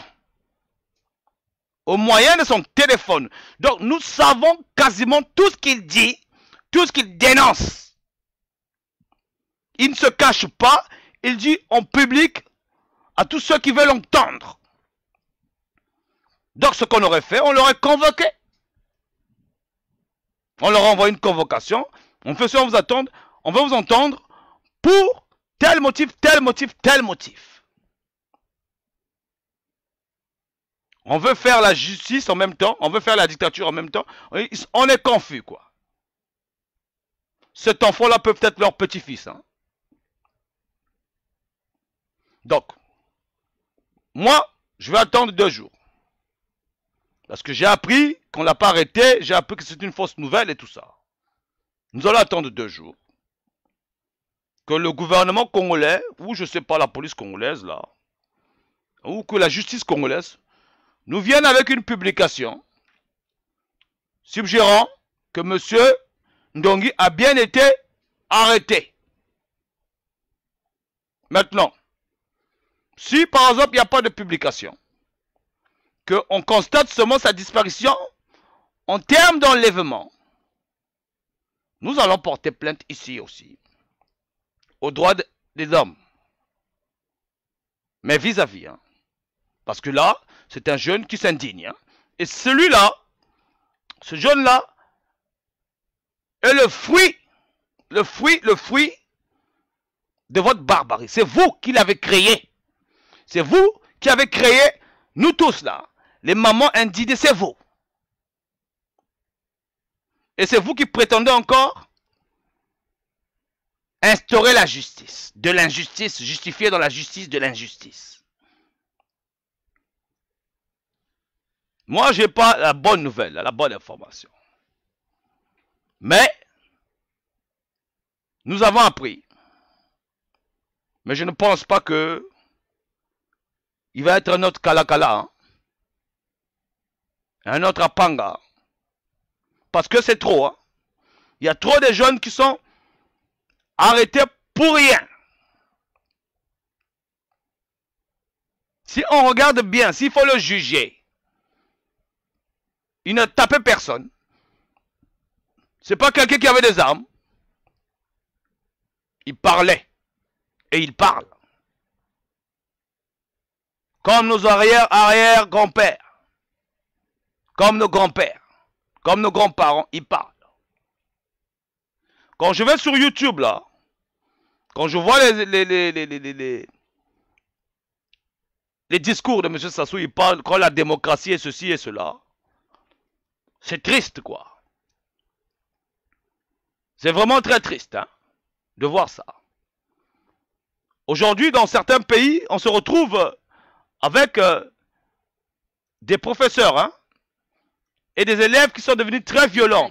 au moyen de son téléphone. Donc, nous savons quasiment tout ce qu'il dit, tout ce qu'il dénonce. Il ne se cache pas, il dit en public à tous ceux qui veulent entendre. Donc, ce qu'on aurait fait, on l'aurait convoqué. On leur envoie une convocation. On fait ça, on vous attend. On veut vous entendre pour tel motif, tel motif, tel motif. On veut faire la justice en même temps, on veut faire la dictature en même temps. On est confus, quoi. Cet enfant-là peut être leur petit-fils. Hein. Donc, moi, je vais attendre deux jours. Parce que j'ai appris qu'on ne l'a pas arrêté, j'ai appris que c'est une fausse nouvelle et tout ça. Nous allons attendre deux jours. Que le gouvernement congolais, ou je ne sais pas, la police congolaise, là, ou que la justice congolaise, nous vienne avec une publication suggérant que M. Ndongi a bien été arrêté. Maintenant, si par exemple il n'y a pas de publication, qu'on constate seulement sa disparition en termes d'enlèvement, nous allons porter plainte ici aussi, aux droits des hommes. Mais vis-à-vis, hein, parce que là, c'est un jeune qui s'indigne. Hein, et celui-là, ce jeune-là, est le fruit, le fruit, le fruit de votre barbarie. C'est vous qui l'avez créé. C'est vous qui avez créé, nous tous là, les mamans indignées, c'est vous. Et c'est vous qui prétendez encore instaurer la justice. De l'injustice, justifier dans la justice de l'injustice. Moi, je n'ai pas la bonne nouvelle, la bonne information. Mais, nous avons appris. Mais je ne pense pas que il va être un autre Kalakala. Hein? Un autre Apanga. Parce que c'est trop. Hein? Il y a trop de jeunes qui sont arrêtés pour rien. Si on regarde bien, s'il faut le juger, il ne tapait personne. C'est pas quelqu'un qui avait des armes. Il parlait. Et il parle. Comme nos arrière-arrière-grands-pères. Comme nos grands-pères. Comme nos grands-parents, ils parlent. Quand je vais sur YouTube, là, quand je vois les, les, les, les, les, les, les discours de M. Sassou, il parle quand la démocratie est ceci et cela. C'est triste, quoi. C'est vraiment très triste, hein, de voir ça. Aujourd'hui, dans certains pays, on se retrouve avec euh, des professeurs, hein, et des élèves qui sont devenus très violents.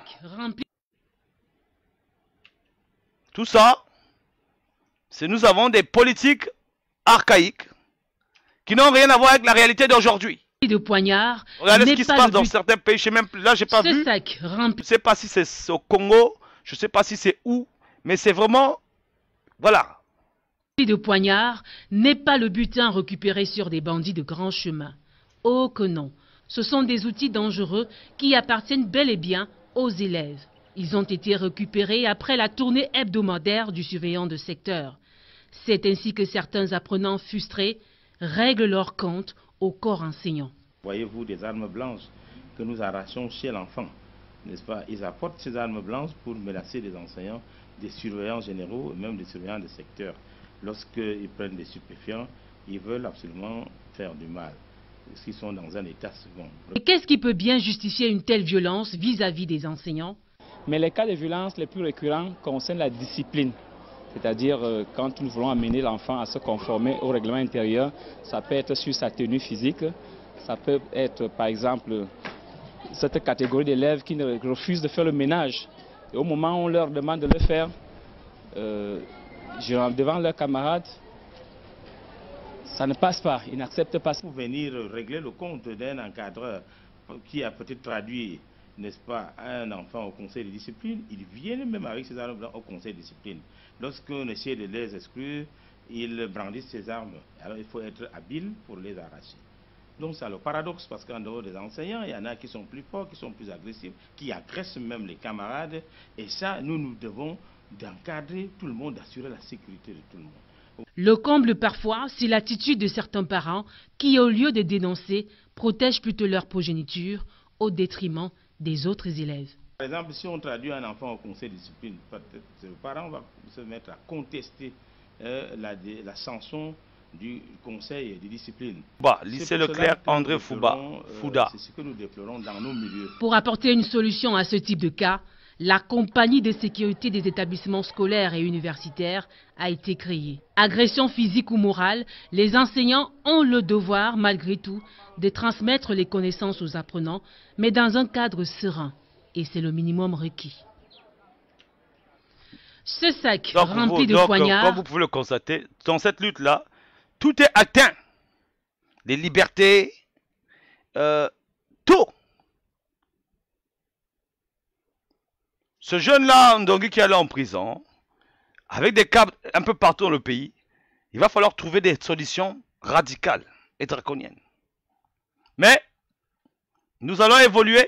Tout ça, c'est nous avons des politiques archaïques qui n'ont rien à voir avec la réalité d'aujourd'hui. De poignard. Regardez ce qui se passe dans certains pays. Je sais même, là, j'ai pas vu. Sac rempli. Je ne sais pas si c'est au Congo, je ne sais pas si c'est où, mais c'est vraiment, voilà. De poignard n'est pas le butin récupéré sur des bandits de grand chemin. Oh que non. Ce sont des outils dangereux qui appartiennent bel et bien aux élèves. Ils ont été récupérés après la tournée hebdomadaire du surveillant de secteur. C'est ainsi que certains apprenants frustrés règlent leur compte au corps enseignant. Voyez-vous des armes blanches que nous arrachons chez l'enfant, n'est-ce pas? Ils apportent ces armes blanches pour menacer les enseignants, des surveillants généraux et même des surveillants de secteur. Lorsqu'ils prennent des stupéfiants, ils veulent absolument faire du mal. Parce qu'ils sont dans un état second. Qu'est-ce qui peut bien justifier une telle violence vis-à-vis des enseignants? Mais les cas de violence les plus récurrents concernent la discipline. C'est-à-dire euh, quand nous voulons amener l'enfant à se conformer au règlement intérieur, ça peut être sur sa tenue physique, ça peut être par exemple cette catégorie d'élèves qui refusent de faire le ménage. Et au moment où on leur demande de le faire, euh, devant leurs camarades, ça ne passe pas, ils n'acceptent pas. Pour venir régler le compte d'un encadreur qui a peut-être traduit, n'est-ce pas, un enfant au conseil de discipline, ils viennent même avec ces armes au conseil de discipline. Lorsqu'on essaie de les exclure, ils brandissent ces armes. Alors il faut être habile pour les arracher. Donc c'est le paradoxe, parce qu'en dehors des enseignants, il y en a qui sont plus forts, qui sont plus agressifs, qui agressent même les camarades. Et ça, nous, nous devons d'encadrer tout le monde, d'assurer la sécurité de tout le monde. Le comble parfois, c'est l'attitude de certains parents qui, au lieu de dénoncer, protègent plutôt leur progéniture au détriment des autres élèves. Par exemple, si on traduit un enfant au conseil de discipline, peut-être le parent va se mettre à contester euh, la, la sanction du conseil de discipline. Bah, lycée Leclerc, André Fouba, Fouda. C'est ce que nous déplorons dans nos milieux. Pour apporter une solution à ce type de cas, la compagnie de sécurité des établissements scolaires et universitaires a été créée. Agression physique ou morale, les enseignants ont le devoir, malgré tout, de transmettre les connaissances aux apprenants, mais dans un cadre serein. Et c'est le minimum requis. Ce sac donc, rempli vous, de donc, poignards... Comme vous pouvez le constater, dans cette lutte-là, tout est atteint. Les libertés, euh, tout. Ce jeune-là, Ndongi, qui est allé en prison, avec des cas un peu partout dans le pays, il va falloir trouver des solutions radicales et draconiennes. Mais, nous allons évoluer.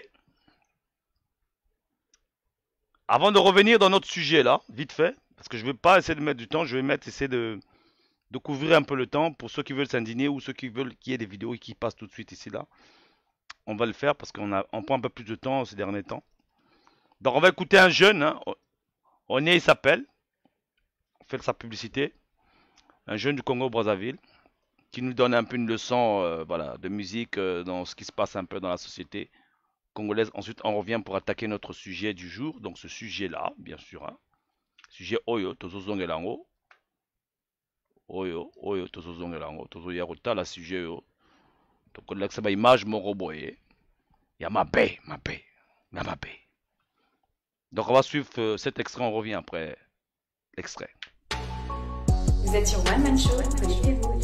Avant de revenir dans notre sujet là, vite fait, parce que je ne vais pas essayer de mettre du temps, je vais mettre, essayer de, de couvrir un peu le temps pour ceux qui veulent s'indigner ou ceux qui veulent qu'il y ait des vidéos qui passent tout de suite ici là. On va le faire parce qu'on a, on prend un peu plus de temps ces derniers temps. Donc on va écouter un jeune, hein, on est, il s'appelle, on fait sa publicité, un jeune du Congo-Brazzaville, qui nous donne un peu une leçon euh, voilà, de musique euh, dans ce qui se passe un peu dans la société congolaise. Ensuite, on revient pour attaquer notre sujet du jour. Donc, ce sujet-là, bien sûr. Hein. Sujet Oyo, Tozo Zongelango. Oyo, Oyo, Tozo Zongelango. Tozo Yaruta, la sujet Oyo. Donc, on a que ça va image, mon robot. Il y a ma paix, ma paix. Il y a ma paix. Donc, on va suivre euh, cet extrait. On revient après l'extrait. Vous êtes sur One Man Show. Connectez-vous.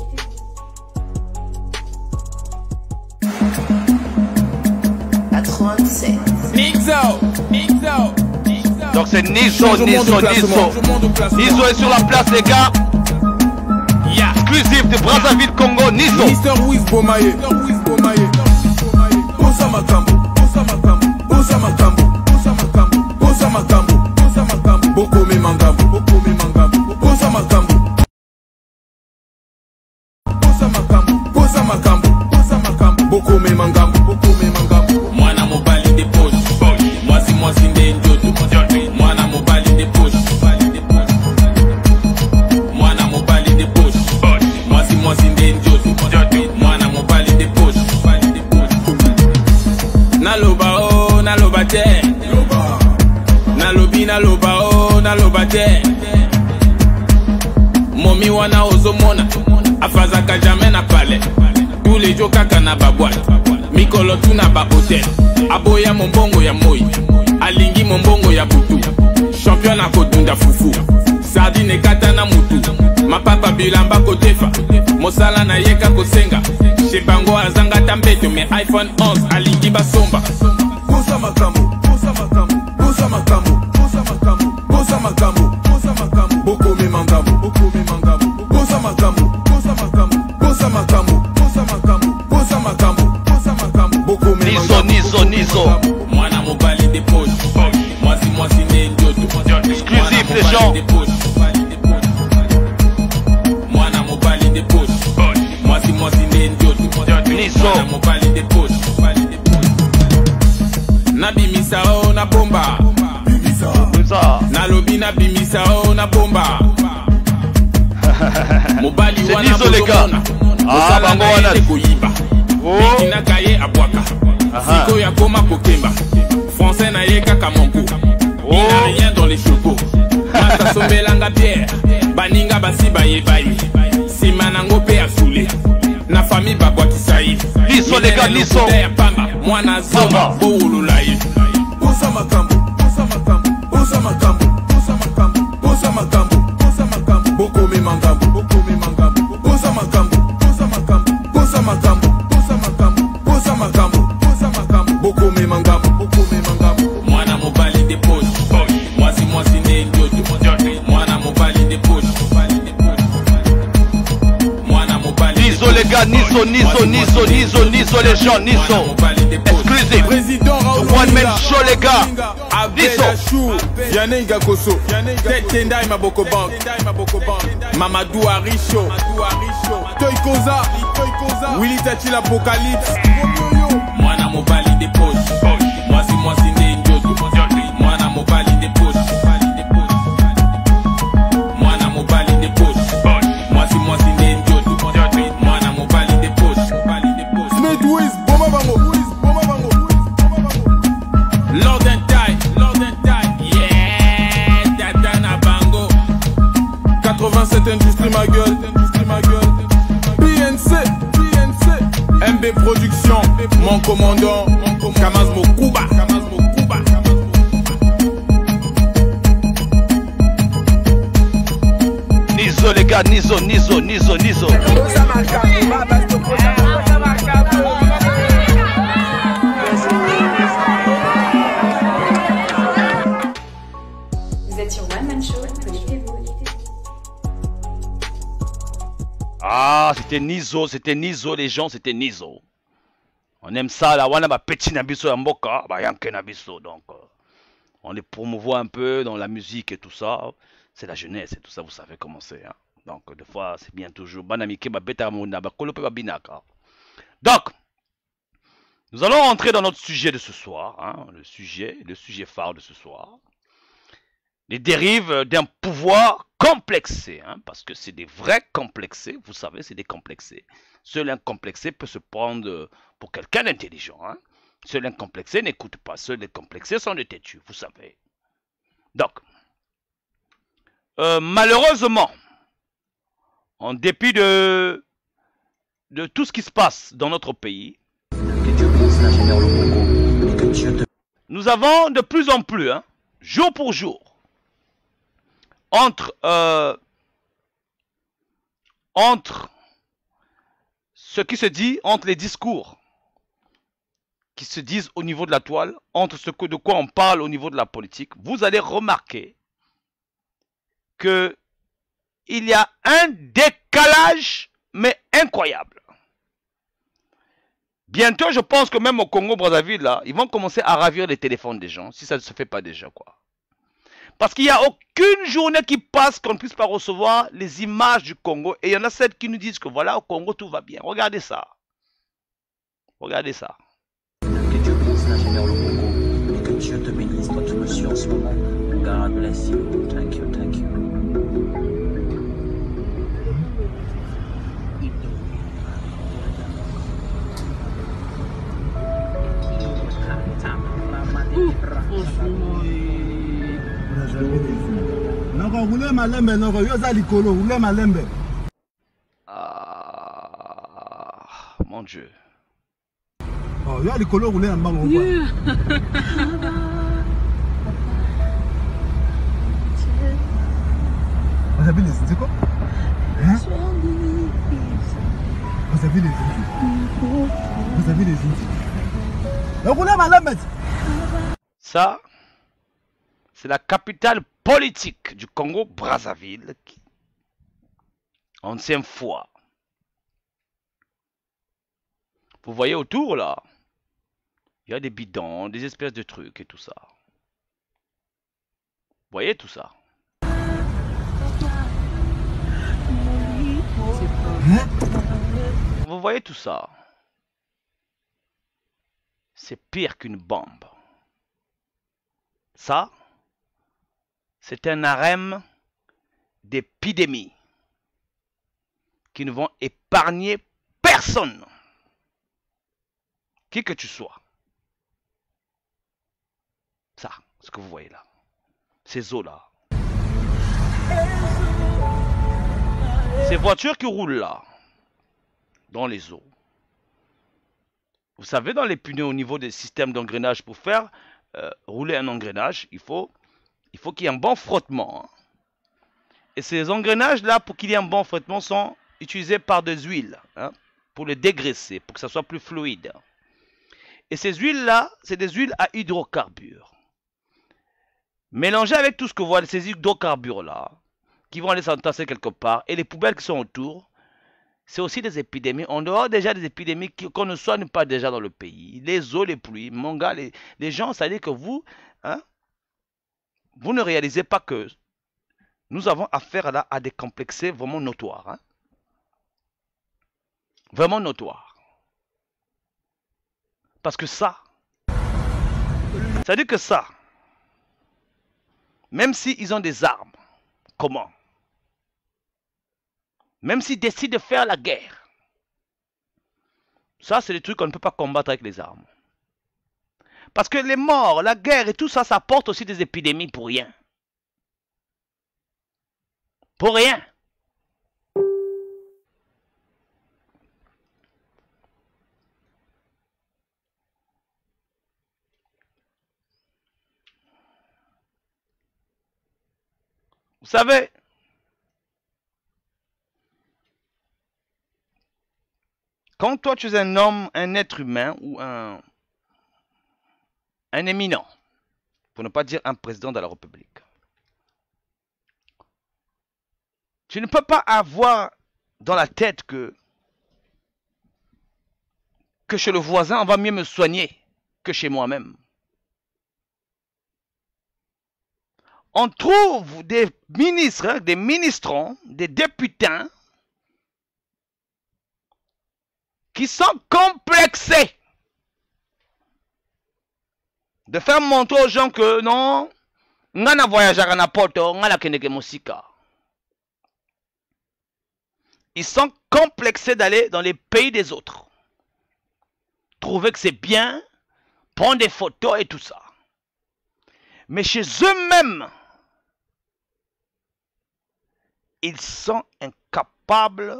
Donc c'est Nizo, Nizo, Nizo. Nizo est sur la place les gars. Yeah. Exclusif de Brazzaville, Congo, Nizo. Mister Wiz Bomaye. Bosa Makambo, Bosa Makambo, Bosa Makambo, Bosa Makambo, Bosa Makambo, Bosa Makambo, Boko me mangambo, Boko me mangambo, Bosa Makambo. Bosa Makambo, Bosa Makambo, Bosa Makambo, Boko me mangambo, Boko me mangambo. Mwana mobali de poche, mwasi mwasi nde njoto. Mwana mobali de poche, mwana mobali de poche, mwasi mwasi nde njoto. Mwana mobali de poche. Naloba oh, naloba te. Nalobi naloba oh, naloba te. Momi wana ozomona, afazaka jamais na palais. Tous les jours kaka na babwat, mikolo tu na ba hotel. Aboya mombongo ya moi, alingi mombongo ya butu. Champion na kodunda fufu, sardine kata na mutu. Mapapa bilamba kotefa, mosala na yeka kosenga. Shebango azanga tambeto me iPhone onze, alingi basomba. Bosa makambo, bosa makambo, bosa makambo, bosa makambo, bosa makambo, bosa makambo, boko me mangambo, boko me mangambo, bosa makambo, bosa makambo, bosa makambo, bosa makambo, bosa makambo, bosa makambo, boko me Nizo, Nizo, Nizo. Mwana mobali de poche, mwasi mwasi ne njoto. Exclusif les gens. Mwana mobali de poche, mwasi mwasi ne njoto. Nizo. Mwana mobali de poche. Na bimisa o na bomba, bimisa. Na lobi na bimisa o na bomba. Mobali wana bozomona, osala na yete koyiba. Bikina kaye abwaka, siko ya koma kokemba. Français na ye kaka monko, il n'a rien dans les chevaux. Masa sombelanga pierre, baninga basi baye baye. Sima nango pe asule, na famille babwakisa ye. Niso les gars, Niso. Mwana zoma, boulula ye. Bosa makambo, bosa makambo, bosa makambo, bosa makambo, bosa makambo, bosa makambo, boko me mangambo, boko me mangambo, bosa makambo, bosa makambo, bosa makambo, bosa makambo, bosa makambo, bosa makambo, boko me mangambo, boko me mangambo. Mwana mobali de poche, mwasi mwasi ne njoto. Mwana mobali de poche, mwana mobali. Nizo les gars, Nizo, Nizo, Nizo, Nizo, Nizo les gens, Nizo. Exclusif. One Man Show les gars. Nizo. Yanenga Koso, Tetendai Maboko Bank, Mamadou Arisho, Toikoza, Willy Tachi l'Apocalypse. Mwana mobali de poche, mwasi mwasi nde njoto. Mwana mobali de poche, mwana mobali de poche, mwasi mwasi nde njoto. industrie ma gueule, industrie ma gueule. B N C, B N C, M B Production, mon commandant, Kamaz Mokuba, Kamaz Mokuba. Nizo les gars, Nizo, Nizo, Nizo, Nizo. Vous êtes sur One Man Show, connectez-vous. Ah, c'était Nizo, c'était Nizo, les gens, c'était Nizo. On aime ça, là, on a ma petit nabiso à Mboka, bah yanke nabiso, donc euh, on les promouvoit un peu dans la musique et tout ça. C'est la jeunesse et tout ça, vous savez comment c'est. Hein? Donc, des fois, c'est bien toujours. Donc, nous allons rentrer dans notre sujet de ce soir, hein, le sujet, le sujet phare de ce soir. Les dérives d'un pouvoir complexé, hein, parce que c'est des vrais complexés, vous savez, c'est des complexés. Seul un complexé peut se prendre pour quelqu'un d'intelligent. Hein. Seul un complexé n'écoute pas, seuls les complexés sont des têtus, vous savez. Donc, euh, malheureusement, en dépit de, de tout ce qui se passe dans notre pays, nous avons de plus en plus, hein, jour pour jour, entre, euh, entre ce qui se dit, entre les discours qui se disent au niveau de la toile, entre ce que, de quoi on parle au niveau de la politique, vous allez remarquer que il y a un décalage, mais incroyable. Bientôt, je pense que même au Congo-Brazzaville, là, ils vont commencer à ravir les téléphones des gens, si ça ne se fait pas déjà, quoi. Parce qu'il n'y a aucune journée qui passe qu'on ne puisse pas recevoir les images du Congo. Et il y en a celles qui nous disent que voilà, au Congo, tout va bien. Regardez ça. Regardez ça. Que Dieu bénisse l'ingénieur le Congo et que Dieu te bénisse, toi tu me suis en ce moment. God bless you. Thank you, thank you. Ah, mon Dieu. Oh, il y a les couleurs roulés en bas. Vous avez les c'est quoi? Hein? Vous avez les Vous avez les Le roulé ma Ça, c'est la capitale politique du Congo-Brazzaville. Ancienne fois. Vous voyez autour là, il y a des bidons, des espèces de trucs et tout ça. Vous voyez tout ça? Vous voyez tout ça? C'est pire qu'une bombe. Ça, c'est un harem d'épidémies qui ne vont épargner personne, qui que tu sois. Ça, ce que vous voyez là, ces eaux-là, ces voitures qui roulent là, dans les eaux. Vous savez, dans les pneus, au niveau des systèmes d'engrenage, pour faire euh, rouler un engrenage, il faut il faut qu'il y ait un bon frottement. Hein. Et ces engrenages-là, pour qu'il y ait un bon frottement, sont utilisés par des huiles, hein, pour les dégraisser, pour que ça soit plus fluide. Et ces huiles-là, c'est des huiles à hydrocarbures. Mélangées avec tout ce que vous voyez, ces hydrocarbures-là, qui vont aller s'entasser quelque part, et les poubelles qui sont autour, c'est aussi des épidémies. On dehors déjà des épidémies qu'on ne soigne pas déjà dans le pays. Les eaux, les pluies, mon gars, les, les gens, ça veut dire que vous, hein, vous ne réalisez pas que nous avons affaire là à des complexés vraiment notoires. Hein? Vraiment notoires. Parce que ça, ça veut dire que ça, même s'ils ont des armes, comment? Même s'ils décident de faire la guerre, ça c'est des trucs qu'on ne peut pas combattre avec les armes. Parce que les morts, la guerre et tout ça, ça apporte aussi des épidémies pour rien. Pour rien. Vous savez, quand toi tu es un homme, un être humain ou un, un éminent, pour ne pas dire un président de la République, tu ne peux pas avoir dans la tête que, que chez le voisin, on va mieux me soigner que chez moi-même. On trouve des ministres, hein, des ministrants, des députés qui sont complexés de faire montrer aux gens que non, on a voyagé à Napoto, on a la Mosika. Ils sont complexés d'aller dans les pays des autres. Trouver que c'est bien, prendre des photos et tout ça. Mais chez eux-mêmes, ils sont incapables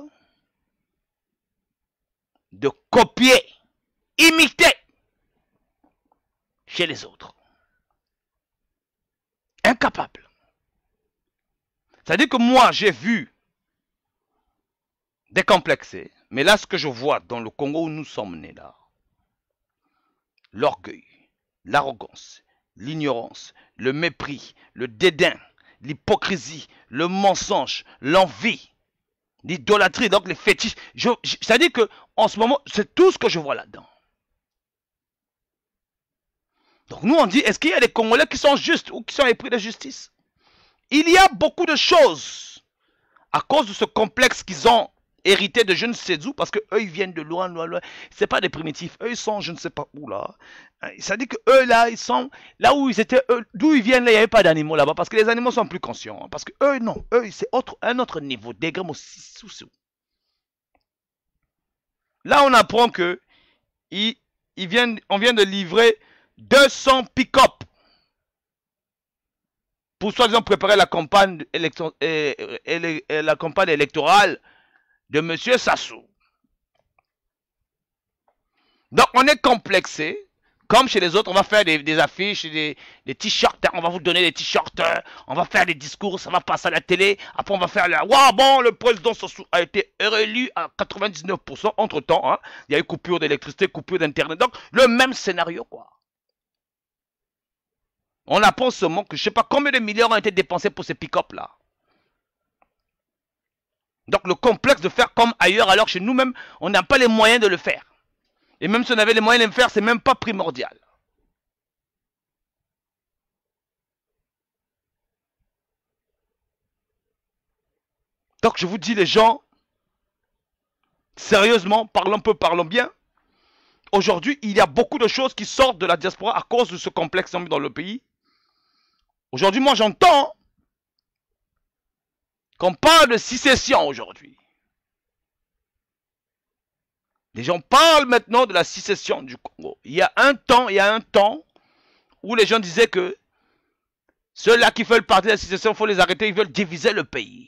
de copier, imiter chez les autres. Incapables. C'est-à-dire que moi, j'ai vu décomplexé, mais là, ce que je vois dans le Congo où nous sommes nés là, l'orgueil, l'arrogance, l'ignorance, le mépris, le dédain, l'hypocrisie, le mensonge, l'envie, l'idolâtrie, donc les fétiches. C'est-à-dire que en ce moment, c'est tout ce que je vois là-dedans. Donc nous, on dit, est-ce qu'il y a des Congolais qui sont justes ou qui sont épris de justice? Il y a beaucoup de choses à cause de ce complexe qu'ils ont hérité de je ne sais où, parce que eux ils viennent de loin, loin, loin. C'est pas des primitifs. Eux ils sont je ne sais pas où là. Ça dit que eux là, ils sont là où ils étaient, d'où ils viennent là, il n'y avait pas d'animaux là-bas, parce que les animaux sont plus conscients. Hein, parce que eux non, eux c'est autre, un autre niveau, des grammes aussi sous. Là on apprend que ils, ils viennent, on vient de livrer deux cents pick-up pour soi-disant préparer la campagne, électro, euh, euh, euh, la campagne électorale de M. Sassou. Donc on est complexé. Comme chez les autres, on va faire des, des affiches, des, des t-shirts, on va vous donner des t-shirts, on va faire des discours, ça va passer à la télé, après on va faire la... Waouh, bon, le président Sassou a été réélu à quatre-vingt-dix-neuf pour cent, entre-temps, hein, il y a eu coupure d'électricité, coupure d'internet, donc le même scénario, quoi. On apprend seulement que je ne sais pas combien de milliards ont été dépensés pour ces pick-up là. Donc le complexe de faire comme ailleurs, alors que chez nous-mêmes, on n'a pas les moyens de le faire. Et même si on avait les moyens de le faire, c'est même pas primordial. Donc je vous dis les gens, sérieusement, parlons peu, parlons bien. Aujourd'hui, il y a beaucoup de choses qui sortent de la diaspora à cause de ce complexe dans le pays. Aujourd'hui, moi j'entends qu'on parle de sécession aujourd'hui. Les gens parlent maintenant de la sécession du Congo. Il y a un temps, il y a un temps où les gens disaient que ceux-là qui veulent partir de la sécession, il faut les arrêter, ils veulent diviser le pays.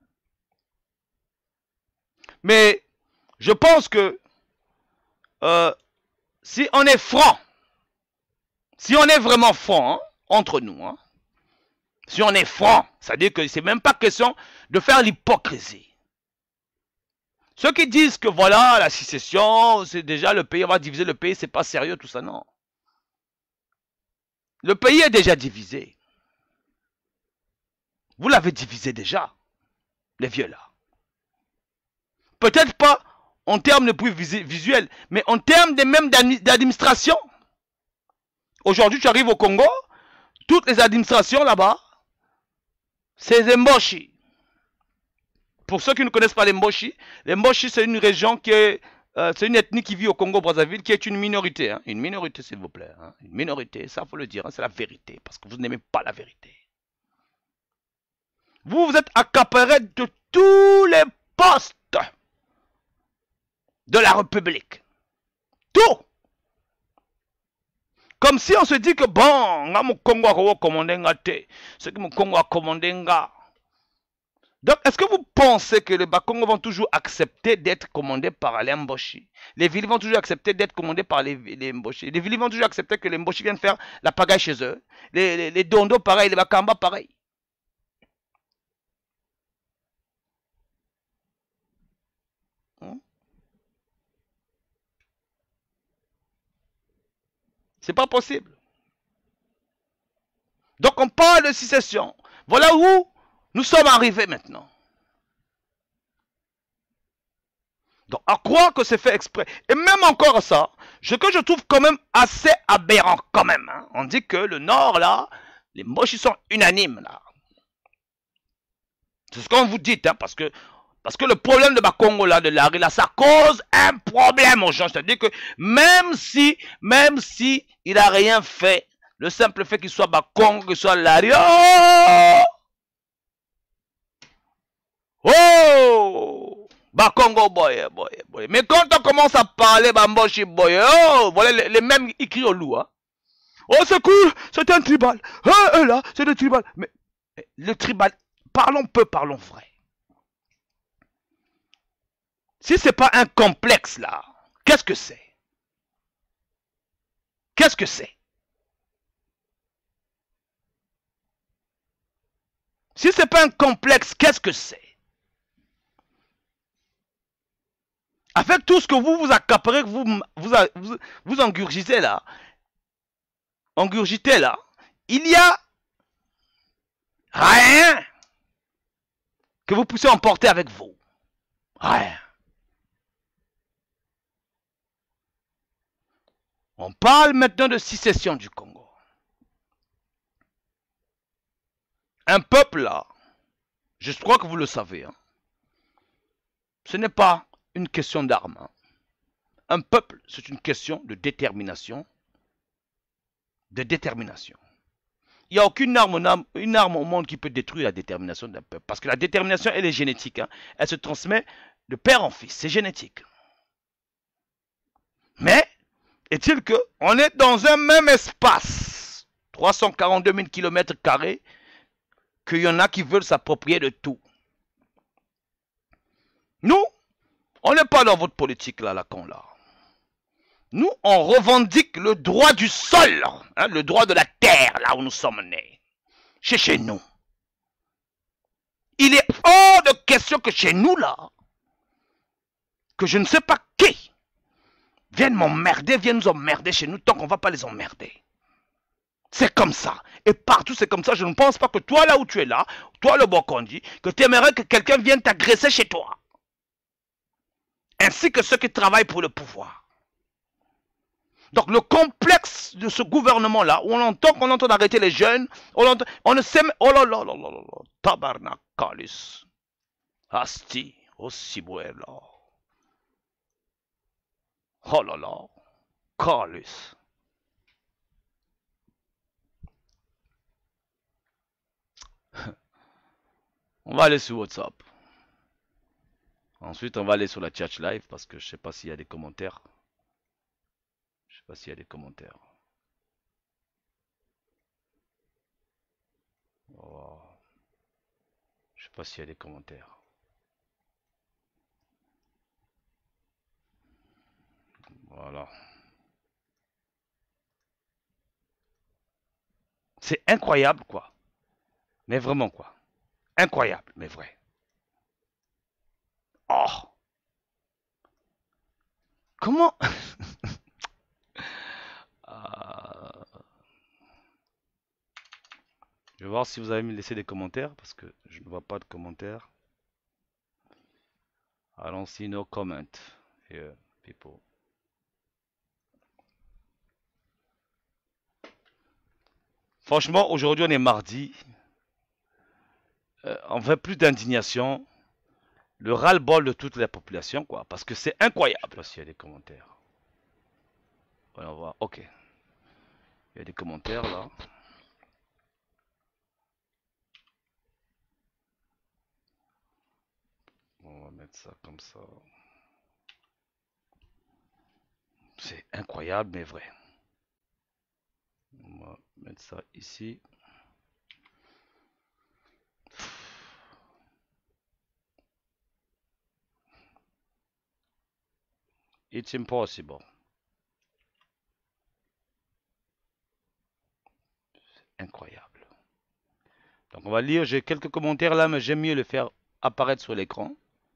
Mais je pense que euh, si on est franc, si on est vraiment franc hein, entre nous, hein, si on est franc, c'est-à-dire que c'est même pas question de faire l'hypocrisie. Ceux qui disent que voilà, la sécession, c'est déjà le pays, on va diviser le pays, c'est pas sérieux tout ça, non. Le pays est déjà divisé. Vous l'avez divisé déjà, les vieux là. Peut-être pas en termes de prix visuel, mais en termes de même d'administration. Aujourd'hui, tu arrives au Congo, toutes les administrations là-bas, c'est les Mboshi. Pour ceux qui ne connaissent pas les Mboshi, les Mboshi c'est une région qui est, euh, c'est une ethnie qui vit au Congo-Brazzaville, qui est une minorité. Hein, une minorité s'il vous plaît. Hein, une minorité, ça faut le dire, hein, c'est la vérité, parce que vous n'aimez pas la vérité. Vous, vous êtes accaparés de tous les postes de la République. Tout. Comme si on se dit que bon, mon Congo a commandé un thé, ce que mon Congo a commandé un gars. Donc, est-ce que vous pensez que les Bakongos vont toujours accepter d'être commandés par les Mboshi? Les villes vont toujours accepter d'être commandés par les, les Mboshi. Les villes vont toujours accepter que les Mboshi viennent faire la pagaille chez eux. Les, les, les Dondo, pareil. Les Bakamba, pareil. C'est pas possible. Donc on parle de sécession. Voilà où nous sommes arrivés maintenant. Donc à croire que c'est fait exprès. Et même encore ça, ce que je trouve quand même assez aberrant quand même. Hein. On dit que le Nord là, les moches ils sont unanimes là. C'est ce qu'on vous dit, hein, parce que parce que le problème de Bakongo là, de Larry là, ça cause un problème aux gens. C'est-à-dire que même si, même si il a rien fait, le simple fait qu'il soit Bakongo, qu'il soit Larry, oh, oh, Bakongo boy, boy, boy. Mais quand on commence à parler Bamboshi boy, oh, voilà les, les mêmes ils crient au loup, hein. Oh c'est cool, c'est un tribal. Ah, là, c'est le tribal. Mais le tribal, parlons peu, parlons vrai. Si c'est pas un complexe là, qu'est-ce que c'est? Qu'est-ce que c'est? Si c'est pas un complexe, qu'est-ce que c'est? Avec tout ce que vous vous accaparez, que vous vous, vous, vous engurgitez là, engurgitez là, il y a rien que vous puissiez emporter avec vous. Rien. On parle maintenant de sécession du Congo. Un peuple là, je crois que vous le savez, hein, ce n'est pas une question d'armes. Hein. Un peuple, c'est une question de détermination. De détermination. Il n'y a aucune arme, une arme au monde qui peut détruire la détermination d'un peuple. Parce que la détermination, elle est génétique. Hein. Elle se transmet de père en fils. C'est génétique. Mais, est-il qu'on est dans un même espace, trois cent quarante-deux mille kilomètres carrés, qu'il y en a qui veulent s'approprier de tout. Nous, on n'est pas dans votre politique là, la con là. Nous, on revendique le droit du sol, hein, le droit de la terre, là où nous sommes nés. C'est chez nous. Il est hors de question que chez nous, là, que je ne sais pas qui vienne m'emmerder, vienne nous emmerder chez nous, tant qu'on ne va pas les emmerder. C'est comme ça. Et partout, c'est comme ça. Je ne pense pas que toi, là où tu es là, toi, le Bokondi, que tu aimerais que quelqu'un vienne t'agresser chez toi. Ainsi que ceux qui travaillent pour le pouvoir. Donc le complexe de ce gouvernement-là, où on entend qu'on entend arrêter les jeunes, on, entend, on ne sait... Oh là là là là là là, tabarnak, kalis, asti, osiboué là. Oh là là, kalis. On va aller sur WhatsApp. Ensuite, on va aller sur la chat live parce que je ne sais pas s'il y a des commentaires. Je ne sais pas s'il y a des commentaires. Oh. Je ne sais pas s'il y a des commentaires. Voilà. C'est incroyable, quoi. Mais vraiment, quoi. Incroyable, mais vrai. Oh. Comment euh... Je vais voir si vous avez me laissé des commentaires parce que je ne vois pas de commentaires. I don't see no comment here, people. Franchement, aujourd'hui on est mardi. Euh, on veut plus d'indignation. Le ras-le-bol de toute la population, quoi. Parce que c'est incroyable. Je sais pas s'il y a des commentaires. On va voir. Ok. Il y a des commentaires là. On va mettre ça comme ça. C'est incroyable mais vrai. On va mettre ça ici. It's impossible. Incroyable. Donc on va lire, j'ai quelques commentaires là, mais j'aime mieux le faire apparaître sur l'écran.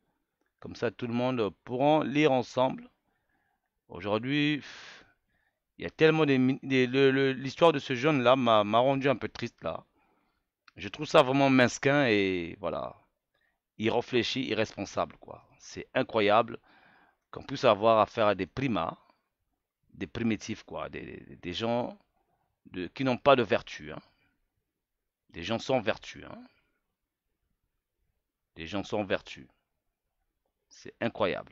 Comme ça tout le monde pourra lire ensemble. Aujourd'hui, Il y a tellement de... L'histoire de ce jeune-là m'a rendu un peu triste, là. Je trouve ça vraiment mesquin et voilà. Irréfléchi, irresponsable, quoi. C'est incroyable qu'on puisse avoir affaire à des primas, des primitifs, quoi. Des, des gens de, qui n'ont pas de vertu, hein. Des gens sans vertu, hein. Des gens sans vertu. C'est incroyable.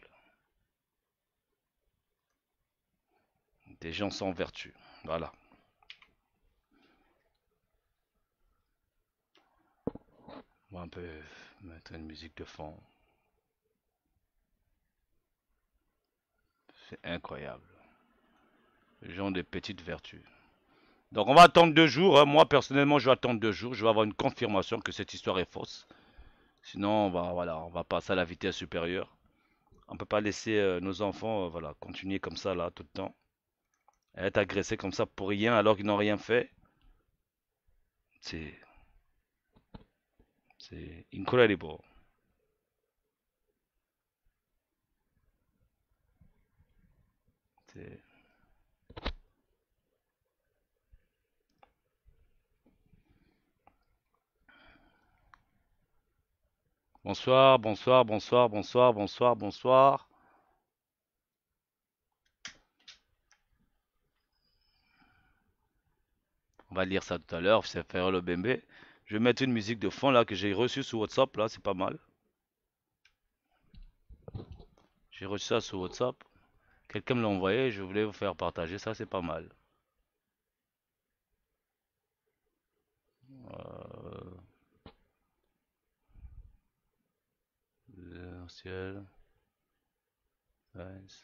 Des gens sans vertu. Voilà. On va un peu mettre une musique de fond. C'est incroyable. Les gens de petites vertus. Donc on va attendre deux jours. Hein. Moi personnellement je vais attendre deux jours. Je vais avoir une confirmation que cette histoire est fausse. Sinon on va, voilà, on va passer à la vitesse supérieure. On ne peut pas laisser euh, nos enfants euh, voilà, continuer comme ça là tout le temps. Être agressés comme ça pour rien alors qu'ils n'ont rien fait. C'est... C'est incredible. C'est... Bonsoir, bonsoir, bonsoir, bonsoir, bonsoir, bonsoir. On va lire ça tout à l'heure, c'est faire le bébé. Je vais mettre une musique de fond là que j'ai reçue sur WhatsApp, là, c'est pas mal. J'ai reçu ça sur WhatsApp. Quelqu'un me l'a envoyé, je voulais vous faire partager ça, c'est pas mal. Euh... Le ciel. Nice.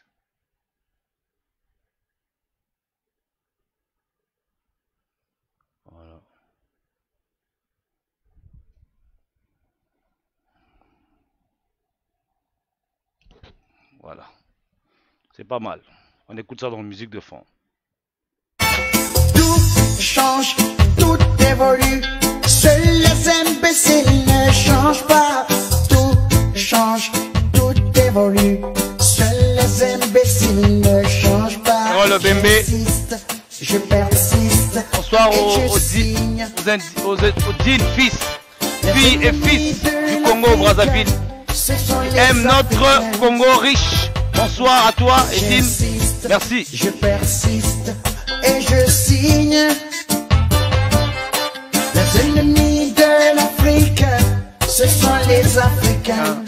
Voilà. Voilà. C'est pas mal. On écoute ça dans la musique de fond. Tout change, tout évolue. Seuls les imbéciles ne changent pas. Tout change, tout évolue. Seuls les imbéciles ne changent pas. Oh le bébé. Je persiste. Bonsoir aux, aux, dix, aux, aux, aux dix fils, filles et fils du Congo Brazzaville. Aime notre Congo riche. Bonsoir à toi et Tim. Merci. Je persiste et je signe. Les ennemis de l'Afrique, ce sont les Africains.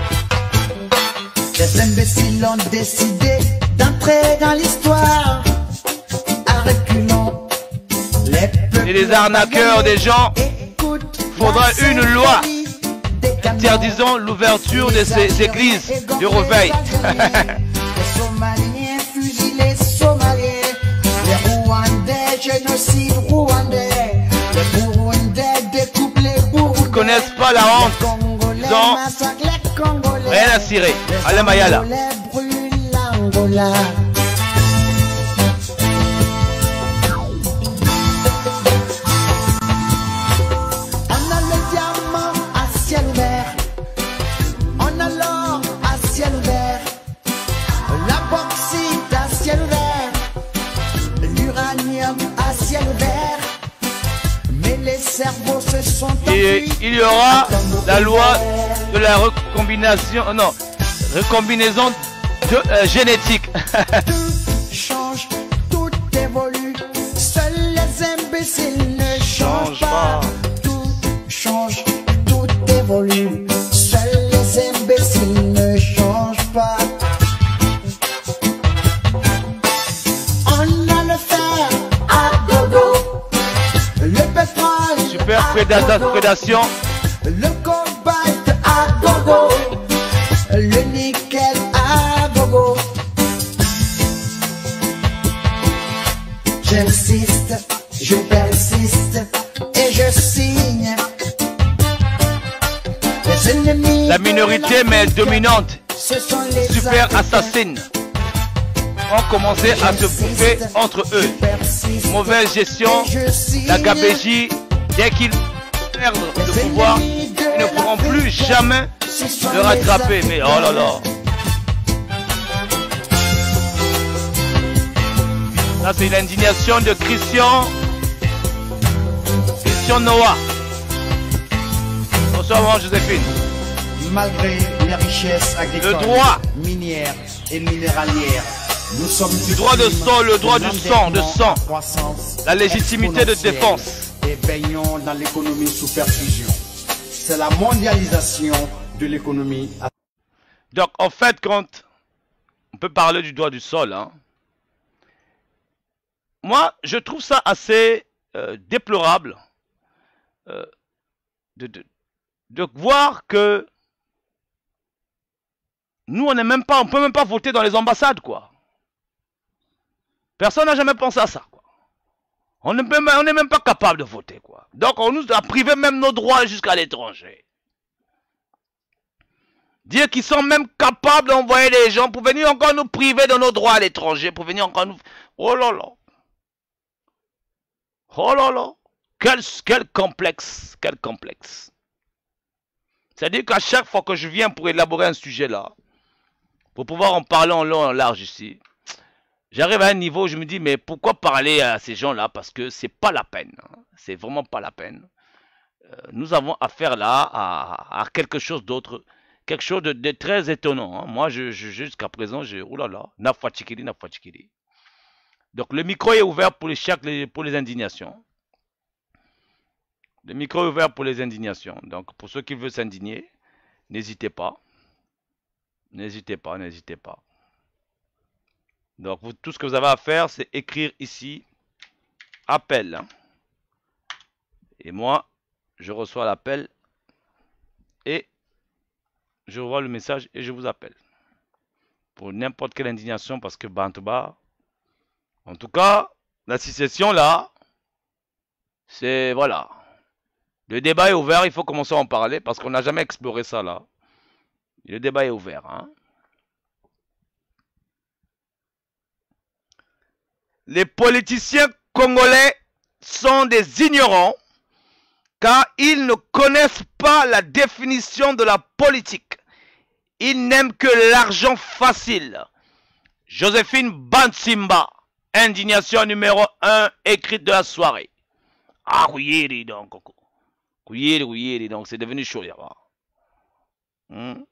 Les imbéciles ont décidé d'entrer dans l'histoire. À reculons. Et les arnaqueurs des gens, faudra une loi interdisant l'ouverture de ces églises de réveil. Les Somaliens fusillent les Somaliens. Les Rwandais génocide rwandais. Les Burundais découpent les Burundais. Ils connaissent pas la honte. Ils ont rien à cirer. Allez Mayala. Et il y aura la loi de la recombination, non, recombinaison de, euh, génétique. Tout change, tout évolue. Seuls les imbéciles ne changent pas. Tout change, tout évolue. Seuls les imbéciles ne changent pas. On a le fer à gogo. Le pétrole. Super prédation. Le cobalt à gogo. Le nickel à gogo. J'insiste, je persiste et je signe. Les ennemis. La minorité mais dominante. Super assassine. Ont commencé à se bouffer entre eux. Mauvaise gestion, la gabégie. Dès qu'ils perdent le pouvoir, ils ne pourront plus jamais le rattraper. Mais oh là là. Là, c'est l'indignation de Christian. Christian Noah. Bonsoir, Joséphine. Malgré les richesses agricoles, le droit minières et minéralières, nous sommes le droit de sol, le droit du sang, de sang, la légitimité de défense. Et baignons dans l'économie sous perfusion. C'est la mondialisation de l'économie. Donc, en fait, quand on peut parler du droit du sol, hein, moi, je trouve ça assez euh, déplorable euh, de, de, de voir que nous, on n'est même pas, on peut même pas voter dans les ambassades, quoi. Personne n'a jamais pensé à ça, quoi. On n'est même, on n'est même pas capable de voter, quoi. Donc, on nous a privé même nos droits jusqu'à l'étranger. Dire qu'ils sont même capables d'envoyer des gens pour venir encore nous priver de nos droits à l'étranger, pour venir encore nous... Oh là là. Oh là là. Quel, quel complexe, quel complexe. C'est-à-dire qu'à chaque fois que je viens pour élaborer un sujet là, pour pouvoir en parler en long et en large ici, j'arrive à un niveau où je me dis, mais pourquoi parler à ces gens-là? Parce que c'est pas la peine. Hein. C'est vraiment pas la peine. Euh, nous avons affaire là à, à quelque chose d'autre, quelque chose de, de très étonnant. Hein. Moi, je, je, jusqu'à présent, j'ai... Oh là là, Nafwachikiri, Nafwachikiri. Donc, le micro est ouvert pour les, chaque, pour les indignations. Le micro est ouvert pour les indignations. Donc, pour ceux qui veulent s'indigner, n'hésitez pas. N'hésitez pas, n'hésitez pas. Donc, vous, tout ce que vous avez à faire, c'est écrire ici appel. Hein. Et moi, je reçois l'appel et je revois le message et je vous appelle. Pour n'importe quelle indignation, parce que Bantouba, en tout cas, la succession là, c'est voilà. Le débat est ouvert, il faut commencer à en parler parce qu'on n'a jamais exploré ça là. Le débat est ouvert. Hein. Les politiciens congolais sont des ignorants car ils ne connaissent pas la définition de la politique. Ils n'aiment que l'argent facile. Joséphine Bansimba, indignation numéro un, écrite de la soirée. Ah oui, dis donc. Oui, oui, donc c'est devenu chaud là-bas. Hmm?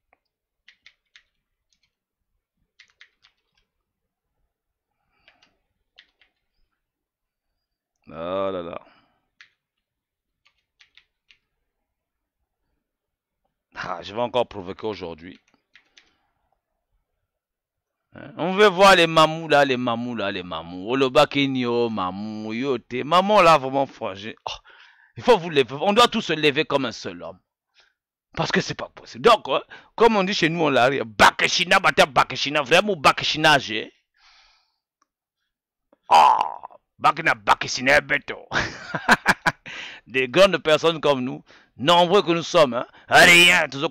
Oh là là. Ah, je vais encore provoquer aujourd'hui. Hein? On veut voir les mamous là, les mamous là, les mamous. Olobakinyo, mamou, yote. Maman là, vraiment frangé. Oh, il faut vous lever. On doit tous se lever comme un seul homme. Parce que c'est pas possible. Donc, hein, comme on dit chez nous, on l'a Bakeshina, bata Bakeshina, vraiment Bakeshinage. Ah. Oh. Des grandes personnes comme nous, nombreux que nous sommes, hein? Rien, tout ça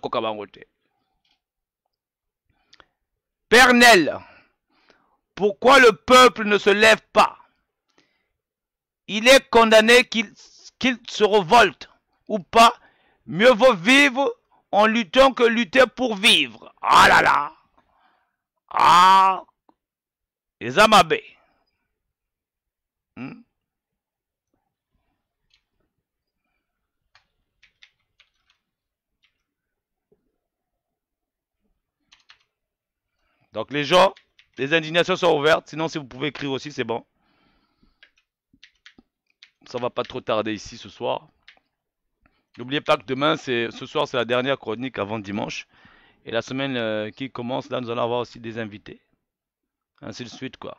Père Nel, pourquoi le peuple ne se lève pas? Il est condamné qu'il qu'il se révolte ou pas. Mieux vaut vivre en luttant que lutter pour vivre. Ah là là. Ah. Les Amabés. Hmm? Donc les gens, les indignations sont ouvertes. Sinon, si vous pouvez écrire aussi, c'est bon. Ça va pas trop tarder ici ce soir. N'oubliez pas que demain, c'est ce soir, c'est la dernière chronique avant dimanche. Et la semaine euh, qui commence, là, nous allons avoir aussi des invités. Ainsi de suite, quoi.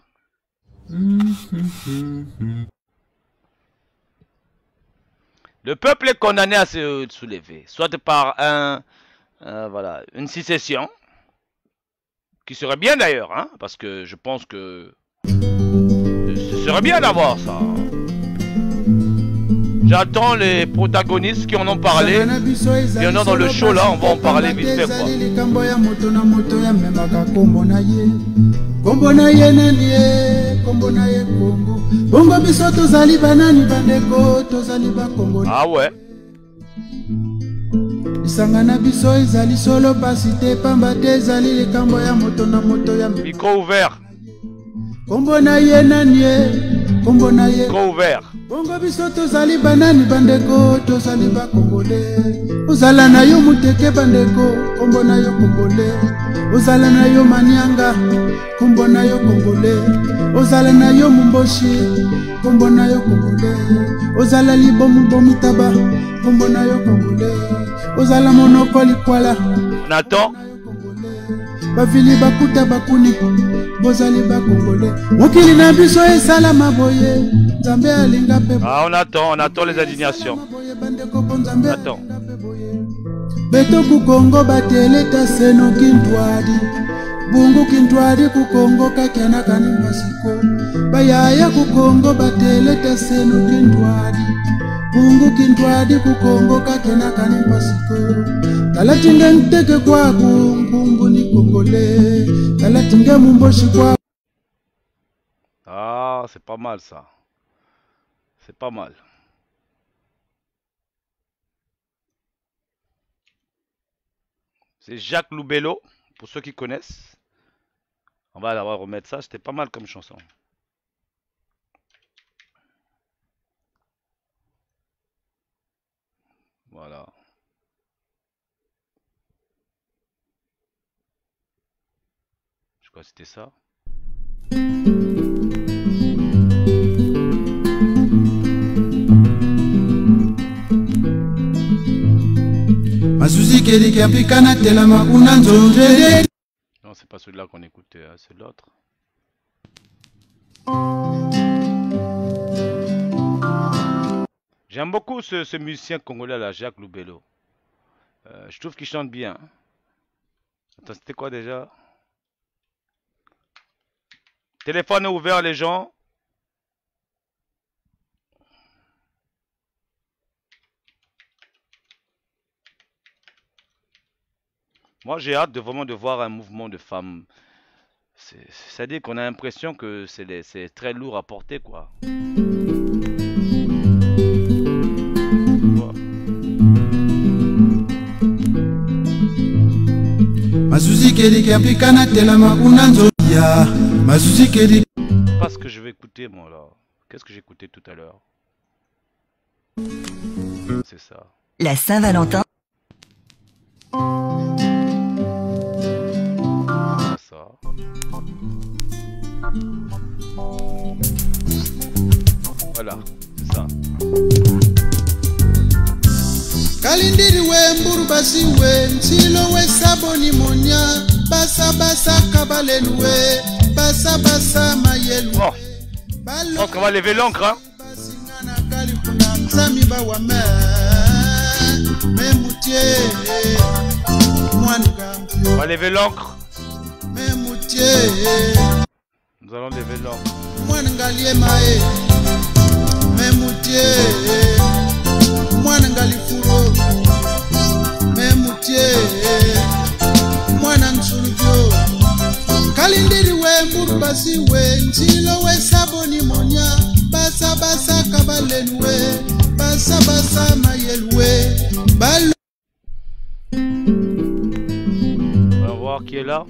Le peuple est condamné à se soulever, soit par un, euh, voilà, une sécession, qui serait bien d'ailleurs, hein, parce que je pense que ce serait bien d'avoir ça. J'attends les protagonistes qui en ont parlé. Il y en a dans le show là, on va en parler vite fait quoi. Ah ouais. Micro ouvert. kombo na ye nanie kombo na ye Go ouvert. bongo biso tozali banani bandeko tozali bakongole ozala na yo muteke bandeko kombo na yo kongole ozala na yo manianga kombo na yo kongole ozala na yo mumboshi kombo na yo kongole ozala libomu bomitaba kombo na yo kongole ozala monoko likwala Nathan bavili bakuta bakuni bozali bakongole mokili na biso esala maboye nzambe alinga pe Ah, on attend, on attend les indignations. On attend. beto kukongo bateleta seno kintwadi bungu kintwadi kukongo kakiana kani masiko bayaya kukongo bateleta seno kintwadi bungu kintwadi kukongo kakiana kani masiko kalatinga nteke kwa kumbu ni kongole kalatinga mumboshi kwa. Ah, c'est pas mal ça. C'est pas mal. C'est Jacques Loubello, pour ceux qui connaissent. On va d'abord remettre ça, c'était pas mal comme chanson. Voilà. Je crois que c'était ça. Non, c'est pas celui-là qu'on écoutait, hein, c'est l'autre. J'aime beaucoup ce, ce musicien congolais là, Jacques Loubello. Euh, je trouve qu'il chante bien. Attends, c'était quoi déjà? Téléphone est ouvert les gens. Moi, j'ai hâte de vraiment de voir un mouvement de femmes. C'est-à-dire qu'on a l'impression que c'est très lourd à porter, quoi. Pas ce que je vais écouter, moi, là. Qu'est-ce que j'ai écouté tout à l'heure? C'est ça. La Saint-Valentin. Ça. Voilà, c'est ça. Kalindiri we mburu basi we ntilo we saboni monya basa basa kabalelu we basa basa mayelu. Oh, je pense qu'on va lever l'encre, hein. Sami ba wa me me mutie on va lever l'encre. Me mutie nous allons lever l'encre. Mwana ngalie mae me mutie mwana ngalifuro me mutie mwana nsuluvyo kalindiri we mburu basi we ntilo we saboni monya basa basa kabalenu we basa basa mayelu we balo. On va voir qui est là.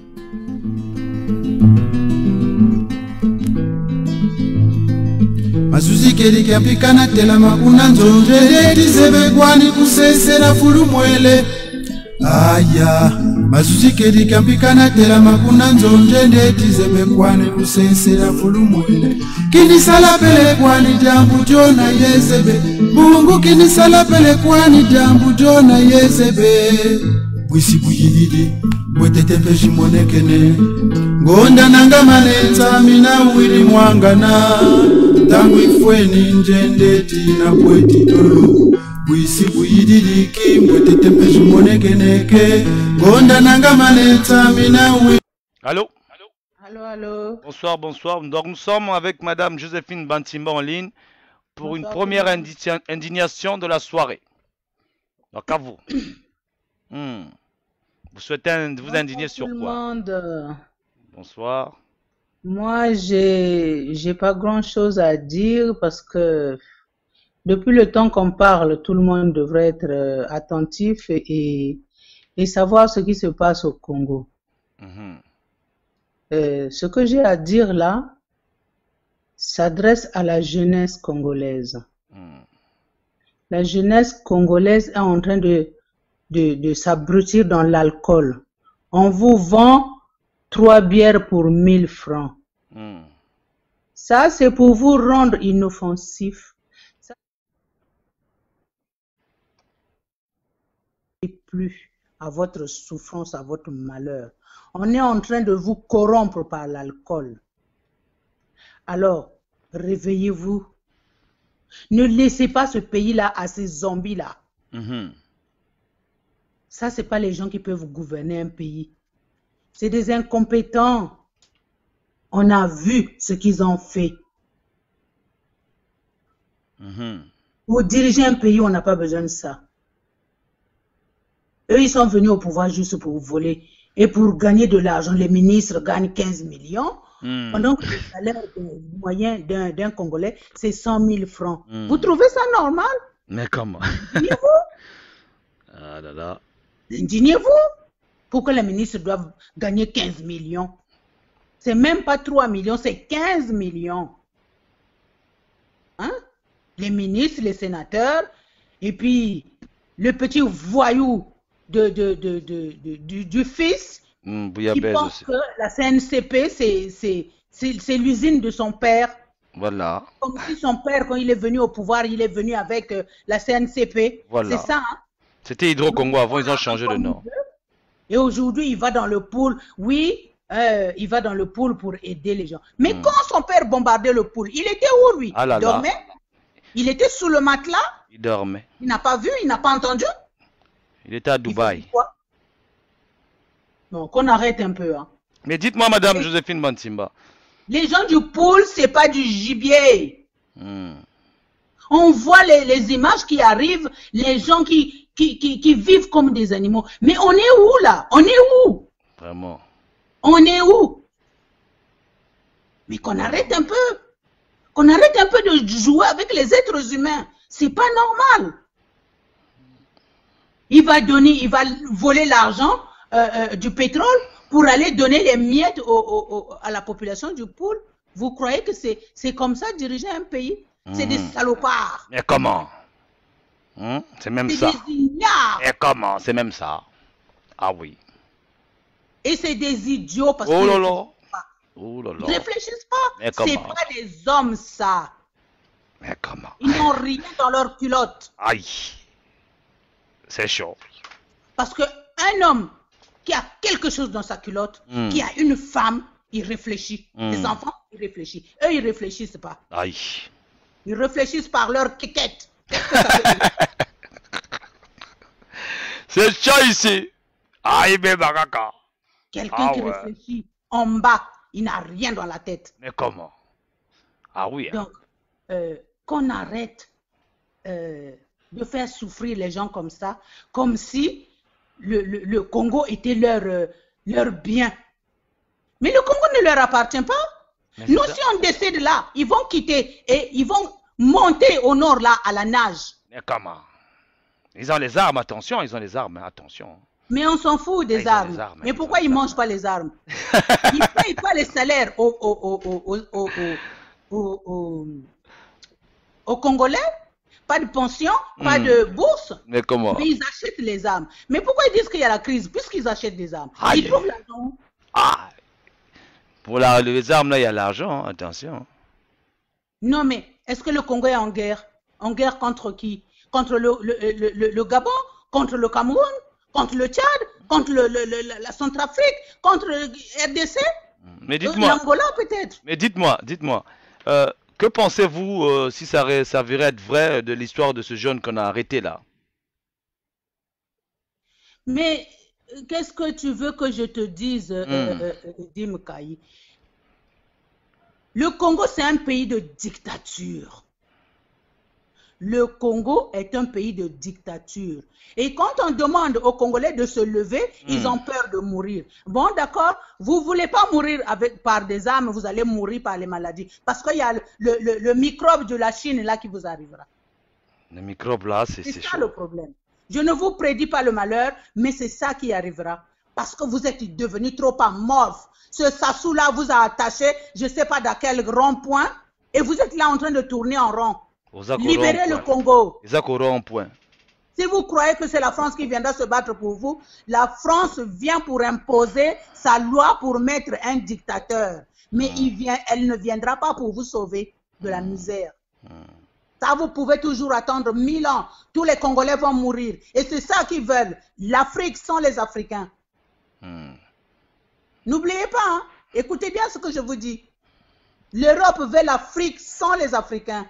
Mazuzi kedi kiampikana tela makuna nzonje dizebe kwani kusesera fulu mwele aya mazuzi kedi kiampikana tela makuna nzonje dizebe kwani kusesera fulu mwele kini sala pele kwani jambu jona yezebe bungu kini sala pele kwani jambu jona yezebe bwisi buyididi bwetete peshi monekene ngonda nanga manenza mina wili mwangana tangu ifweni njendeti na bweti tolo bwisi buyididiki mbwetete peshi monekeneke ngonda nanga manenza mina wili. Allô? Allô, allô. Bonsoir, bonsoir. Donc nous sommes avec Madame Joséphine Bantimba en ligne pour bonsoir, une première indi indignation de la soirée. Donc à vous. hmm. Vous souhaitez vous bonsoir indigner sur quoi? Monde. Bonsoir. Moi, j'ai j'ai pas grand-chose à dire parce que depuis le temps qu'on parle, tout le monde devrait être attentif et, et savoir ce qui se passe au Congo. Mm-hmm. euh, ce que j'ai à dire là, s'adresse à la jeunesse congolaise. Mm. La jeunesse congolaise est en train de, de, de s'abrutir dans l'alcool. On vous vend trois bières pour mille francs. Mm. Ça, c'est pour vous rendre inoffensif. Ça, et plus à votre souffrance, à votre malheur. On est en train de vous corrompre par l'alcool. Alors, réveillez-vous. Ne laissez pas ce pays-là à ces zombies-là. Mm-hmm. Ça, ce n'est pas les gens qui peuvent gouverner un pays. C'est des incompétents. On a vu ce qu'ils ont fait. Mm-hmm. Pour diriger un pays, on n'a pas besoin de ça. Eux, ils sont venus au pouvoir juste pour voler. Et pour gagner de l'argent, les ministres gagnent quinze millions. Mm. Pendant que le salaire moyen d'un Congolais, c'est cent mille francs. Mm. Vous trouvez ça normal? Mais comment? Indignez-vous. Ah là là. Indignez-vous. Pourquoi les ministres doivent gagner quinze millions? C'est même pas trois millions, c'est quinze millions. Hein? Les ministres, les sénateurs, et puis le petit voyou de, de, de, de, de, du, du fils, mmh, qui pense aussi. Que la C N C P, c'est l'usine de son père. Voilà. Comme si son père, quand il est venu au pouvoir, il est venu avec euh, la C N C P. Voilà. C'est ça, hein? C'était Hydro-Congo avant, ils ont changé de nom. Et aujourd'hui, il va dans le pool. Oui, euh, il va dans le pool pour aider les gens. Mais mmh. quand son père bombardait le pool, il était où, lui? Ah là il dormait là. Il était sous le matelas? Il dormait. Il n'a pas vu, il n'a pas entendu? Il était à Dubaï. Donc, qu'on arrête un peu. Hein. Mais dites-moi, Madame Et Joséphine Mansimba. Les gens du pool, c'est pas du gibier. Hmm. On voit les, les images qui arrivent, les gens qui, qui, qui, qui vivent comme des animaux. Mais on est où, là? On est où? Vraiment. On est où? Mais qu'on arrête un peu. Qu'on arrête un peu de jouer avec les êtres humains. C'est pas normal. Il va donner, il va voler l'argent euh, euh, du pétrole pour aller donner les miettes au, au, au, à la population du pool. Vous croyez que c'est comme ça diriger un pays? mmh. C'est des salopards. Et comment? mmh, C'est même ça. C'est des ignares. Et comment? C'est même ça. Ah oui. Et c'est des idiots parce oh qu'ils là là. Oh là là. Ils ne réfléchissent pas. C'est pas des hommes, ça. Mais comment? Ils n'ont rien dans leur culotte. Aïe. C'est chaud. Parce qu'un homme qui a quelque chose dans sa culotte, mm. qui a une femme, il réfléchit. Mm. Les enfants, ils réfléchissent. Eux, ils ne réfléchissent pas. Aïe. Ils réfléchissent par leur quiquette. C'est chaud ici. Aïe, mais baraka. Quelqu'un ah, qui ouais. réfléchit en bas, il n'a rien dans la tête. Mais comment? Ah oui. Hein. Donc, euh, qu'on arrête euh, de faire souffrir les gens comme ça, comme si le, le, le Congo était leur, euh, leur bien. Mais le Congo ne leur appartient pas. Mais nous, si on décide là, ils vont quitter et ils vont monter au nord là à la nage. Mais comment? Ils ont les armes, attention, ils ont les armes, attention. Mais on s'en fout des ah, armes. des armes. Mais pourquoi ils ne mangent pas les armes? Ils ne payent pas les salaires aux, aux, aux, aux, aux, aux, aux, aux Congolais? Pas de pension, pas mmh. de bourse. Mais comment? Mais ils achètent les armes. Mais pourquoi ils disent qu'il y a la crise? Puisqu'ils achètent des armes. Aïe. Ils trouvent l'argent. Ah. Pour la, les armes, là, il y a l'argent, attention. Non, mais est-ce que le Congo est en guerre? En guerre contre qui? Contre le, le, le, le, le Gabon? Contre le Cameroun? Contre le Tchad? Contre le, le, le, la Centrafrique? Contre le R D C? Mais dites-moi. L'Angola peut-être? Mais dites-moi, dites-moi. Euh, que pensez-vous euh, si ça s'avérait être vrai de l'histoire de ce jeune qu'on a arrêté là? Mais qu'est-ce que tu veux que je te dise, mm. euh, euh, Dim Kayi? Le Congo, c'est un pays de dictature. Le Congo est un pays de dictature. Et quand on demande aux Congolais de se lever, mm. ils ont peur de mourir. Bon, d'accord, vous ne voulez pas mourir avec, par des armes, vous allez mourir par les maladies. Parce qu'il y a le, le, le microbe de la Chine là qui vous arrivera. Le microbe là, c'est C'est ça chaud. Le problème. Je ne vous prédis pas le malheur, mais c'est ça qui arrivera. Parce que vous êtes devenu trop amorphe. Ce Sassou là vous a attaché, je ne sais pas dans quel rond-point. Et vous êtes là en train de tourner en rond. Libérez le Congo. Point. Si vous croyez que c'est la France qui viendra se battre pour vous, la France vient pour imposer sa loi pour mettre un dictateur. Mais il vient, elle ne viendra pas pour vous sauver de la misère. Ça, vous pouvez toujours attendre mille ans. Tous les Congolais vont mourir. Et c'est ça qu'ils veulent. L'Afrique sans les Africains. Hmm. N'oubliez pas, hein? Écoutez bien ce que je vous dis. L'Europe veut l'Afrique sans les Africains.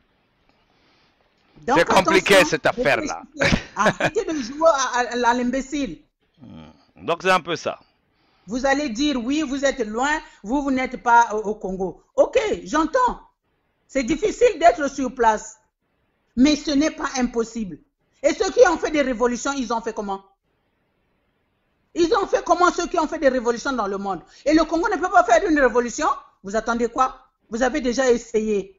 C'est compliqué cette affaire-là. Arrêtez de jouer à, à, à l'imbécile. Hmm. Donc c'est un peu ça. Vous allez dire, oui, vous êtes loin, vous, vous n'êtes pas au, au Congo. Ok, j'entends. C'est difficile d'être sur place. Mais ce n'est pas impossible. Et ceux qui ont fait des révolutions, ils ont fait comment? Ils ont fait comment ceux qui ont fait des révolutions dans le monde? Et le Congo ne peut pas faire une révolution? Vous attendez quoi? Vous avez déjà essayé.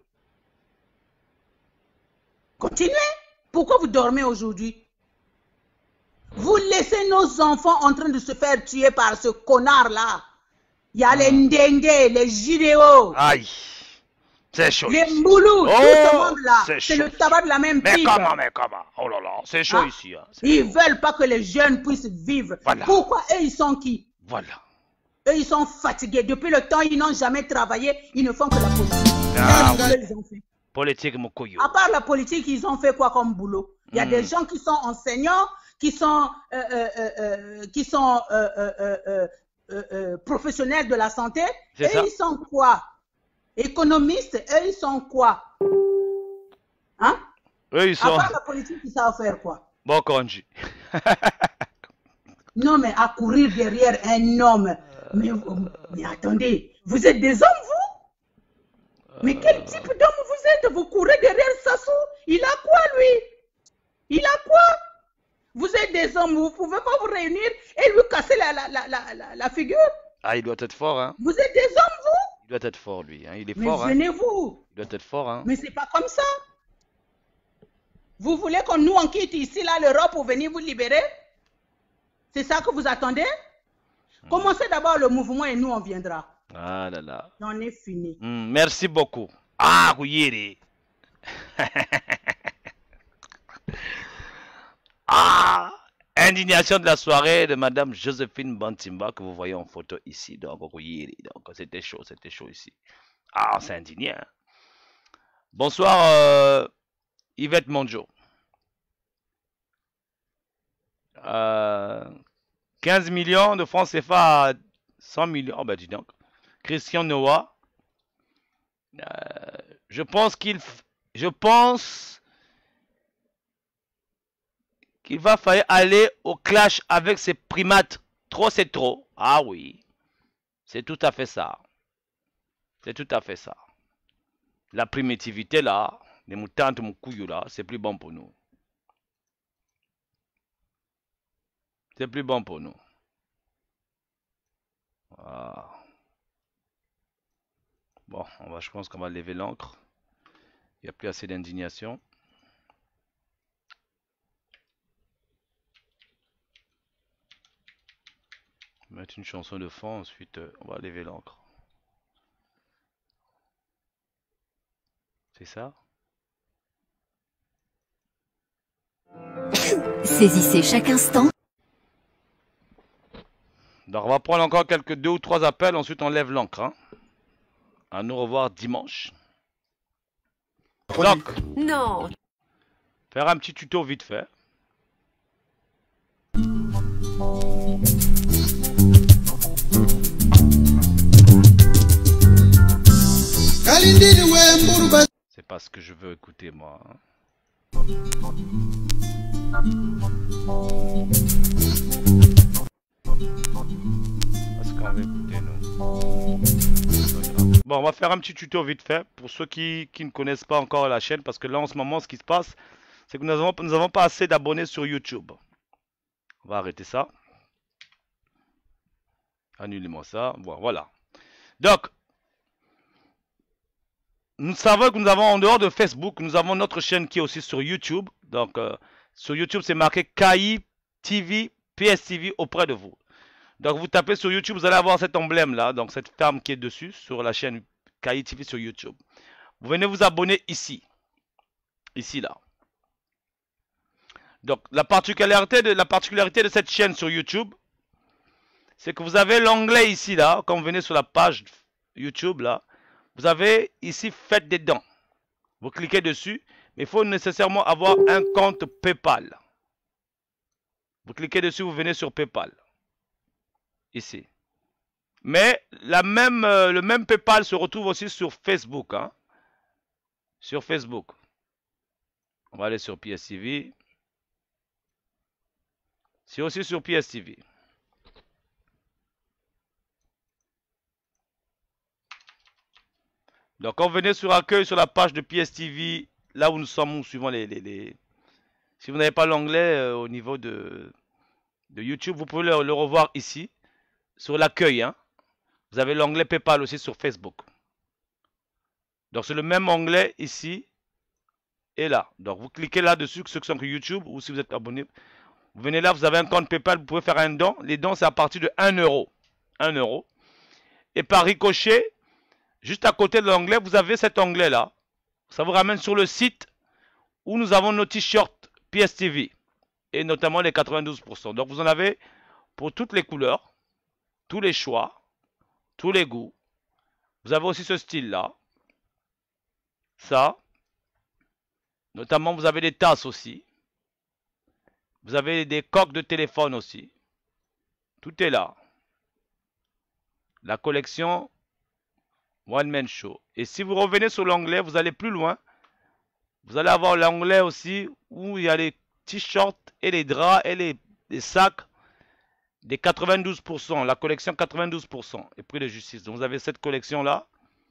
Continuez. Pourquoi vous dormez aujourd'hui? Vous laissez nos enfants en train de se faire tuer par ce connard-là. Il y a les Ndenge, les Jidéo. Aïe. C'est chaud. Les Mboulou, oh, tout ce monde-là. C'est le tabac de la même mais pipe. Mais comment, mais comment? Oh là là, c'est chaud ah. ici. Hein. Ils ne veulent pas que les jeunes puissent vivre. Voilà. Pourquoi eux, ils sont qui? Voilà. Eux, ils sont fatigués. Depuis le temps, ils n'ont jamais travaillé. Ils ne font que la politique. Ah, ouais. Ils ont fait. Politique, Mokoyo. À part la politique, ils ont fait quoi comme boulot? Il y a mm. des gens qui sont enseignants, qui sont, euh, euh, euh, qui sont euh, euh, euh, euh, euh, professionnels de la santé. Et ça. Ils sont quoi? Économistes, eux, ils sont quoi? Hein? Eux, ils sont... À part la politique, ils savent faire quoi? Bon, Konji. Non, mais à courir derrière un homme. Mais, mais attendez, vous êtes des hommes, vous? Mais quel type d'homme vous êtes? Vous courez derrière Sassou? Il a quoi, lui? Il a quoi? Vous êtes des hommes, vous ne pouvez pas vous réunir et lui casser la, la, la, la, la, la figure? Ah, il doit être fort, hein? Vous êtes des hommes, vous? Il doit être fort, lui. Hein. Il est mais fort. Mais venez-vous. Hein. Il doit être fort. Hein. Mais c'est pas comme ça. Vous voulez qu'on nous on quitte ici, là, l'Europe, pour venir vous libérer? C'est ça que vous attendez? hmm. Commencez d'abord le mouvement et nous, on viendra. Ah là là. J'en ai fini. Hmm, merci beaucoup. Ah, oui. Ah, indignation de la soirée de Madame Joséphine Bantimba que vous voyez en photo ici. Donc, donc c'était chaud, c'était chaud ici. Ah, c'est indigné. Hein? Bonsoir, euh, Yvette Monjo. Euh, quinze millions de francs C F A à cent millions. Oh, ben dis donc. Christian Noah. Euh, je pense qu'il... Je pense... qu'il va falloir aller au clash avec ces primates. Trop, c'est trop. Ah oui. C'est tout à fait ça. C'est tout à fait ça. La primitivité là, les moutantes, mon couillou là, c'est plus bon pour nous. C'est plus bon pour nous. Ah. Bon, on va, je pense qu'on va lever l'encre. Il n'y a plus assez d'indignation. Mettre une chanson de fond, ensuite euh, on va lever l'encre. C'est ça? Saisissez chaque instant. Donc on va prendre encore quelques deux ou trois appels, ensuite on lève l'encre. Hein. À nous revoir dimanche. Donc, non. Faire un petit tuto vite fait. C'est pas ce que je veux écouter moi. Hein. Ce qu'on veut écouter nous. Bon, on va faire un petit tuto vite fait pour ceux qui, qui ne connaissent pas encore la chaîne, parce que là en ce moment ce qui se passe c'est que nous n'avons nous avons pas assez d'abonnés sur YouTube. On va arrêter ça. Annulez-moi ça. Bon, voilà. Donc, nous savons que nous avons en dehors de Facebook, nous avons notre chaîne qui est aussi sur YouTube. Donc, euh, sur YouTube, c'est marqué K I T V, P S T V auprès de vous. Donc, vous tapez sur YouTube, vous allez avoir cet emblème là, donc cette femme qui est dessus sur la chaîne K I T V sur YouTube. Vous venez vous abonner ici. Ici, là. Donc, la particularité de, la particularité de cette chaîne sur YouTube, c'est que vous avez l'onglet ici, là. Quand vous venez sur la page YouTube, là, vous avez ici, faites des dons. Vous cliquez dessus, mais il faut nécessairement avoir un compte PayPal. Vous cliquez dessus, vous venez sur PayPal. Ici. Mais la même, euh, le même PayPal se retrouve aussi sur Facebook. Hein. Sur Facebook. On va aller sur P S T V. C'est aussi sur P S T V. Donc, quand vous venez sur accueil sur la page de P S T V, là où nous sommes, suivant les... les, les... Si vous n'avez pas l'onglet euh, au niveau de, de YouTube, vous pouvez le, le revoir ici, sur l'accueil. Hein. Vous avez l'onglet PayPal aussi sur Facebook. Donc, c'est le même onglet ici et là. Donc, vous cliquez là-dessus, ceux qui sont sur YouTube, ou si vous êtes abonné, vous venez là, vous avez un compte PayPal, vous pouvez faire un don. Les dons, c'est à partir de un euro. un euro. Et par ricochet, juste à côté de l'onglet, vous avez cet onglet-là. Ça vous ramène sur le site où nous avons nos t-shirts P S T V. Et notamment les quatre-vingt-douze pour cent. Donc vous en avez pour toutes les couleurs, tous les choix, tous les goûts. Vous avez aussi ce style-là. Ça. Notamment, vous avez des tasses aussi. Vous avez des coques de téléphone aussi. Tout est là. La collection One Man Show. Et si vous revenez sur l'onglet, vous allez plus loin. Vous allez avoir l'onglet aussi où il y a les t-shirts et les draps et les, les sacs des quatre-vingt-douze pour cent. La collection quatre-vingt-douze pour cent et prix de justice. Donc vous avez cette collection-là.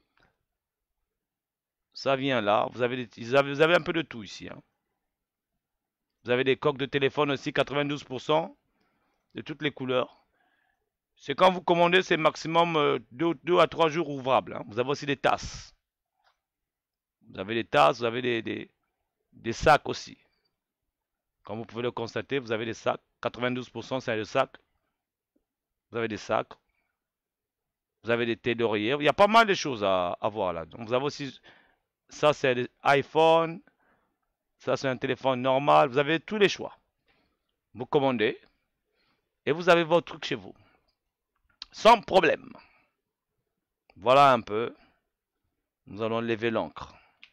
Ça vient là. Vous avez, des, vous avez, vous avez un peu de tout ici. Hein. Vous avez des coques de téléphone aussi, quatre-vingt-douze pour cent de toutes les couleurs. C'est quand vous commandez, c'est maximum deux à trois jours ouvrables. Hein. Vous avez aussi des tasses. Vous avez des tasses, vous avez des, des, des sacs aussi. Comme vous pouvez le constater, vous avez des sacs. quatre-vingt-douze pour cent c'est le sac. Vous avez des sacs. Vous avez des thés d'oreiller. Il y a pas mal de choses à, à voir là. Donc vous avez aussi, ça c'est l'iPhone. Ça c'est un téléphone normal. Vous avez tous les choix. Vous commandez. Et vous avez votre truc chez vous. Sans problème. Voilà un peu. Nous allons lever l'encre.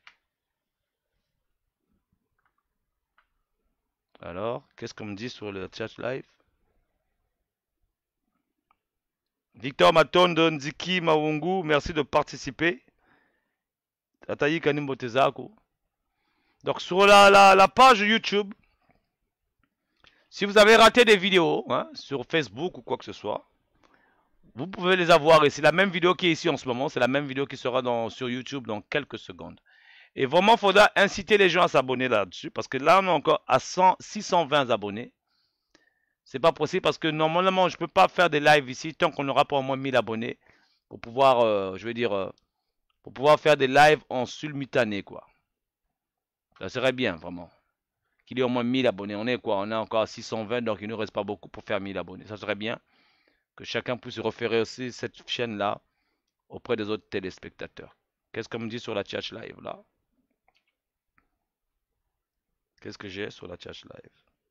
Alors, qu'est-ce qu'on me dit sur le chat live? Victor Matondo Nziki Mawungu, merci de participer. Atayi Kanimbo Tezako. Donc, sur la, la, la page YouTube, si vous avez raté des vidéos hein, sur Facebook ou quoi que ce soit, vous pouvez les avoir. Et c'est la même vidéo qui est ici en ce moment. C'est la même vidéo qui sera dans, sur YouTube dans quelques secondes. Et vraiment, il faudra inciter les gens à s'abonner là-dessus. Parce que là, on est encore à cent, six cent vingt abonnés. C'est pas possible parce que normalement, je ne peux pas faire des lives ici tant qu'on n'aura pas au moins mille abonnés. Pour pouvoir, euh, je veux dire, euh, pour pouvoir faire des lives en simultané, quoi. Ça serait bien, vraiment. Qu'il y ait au moins mille abonnés. On est quoi? On est encore à six cent vingt, donc il ne nous reste pas beaucoup pour faire mille abonnés. Ça serait bien que chacun puisse référer aussi cette chaîne-là auprès des autres téléspectateurs. Qu'est-ce qu'on me dit sur la chat live, là? Qu'est-ce que j'ai sur la chat live?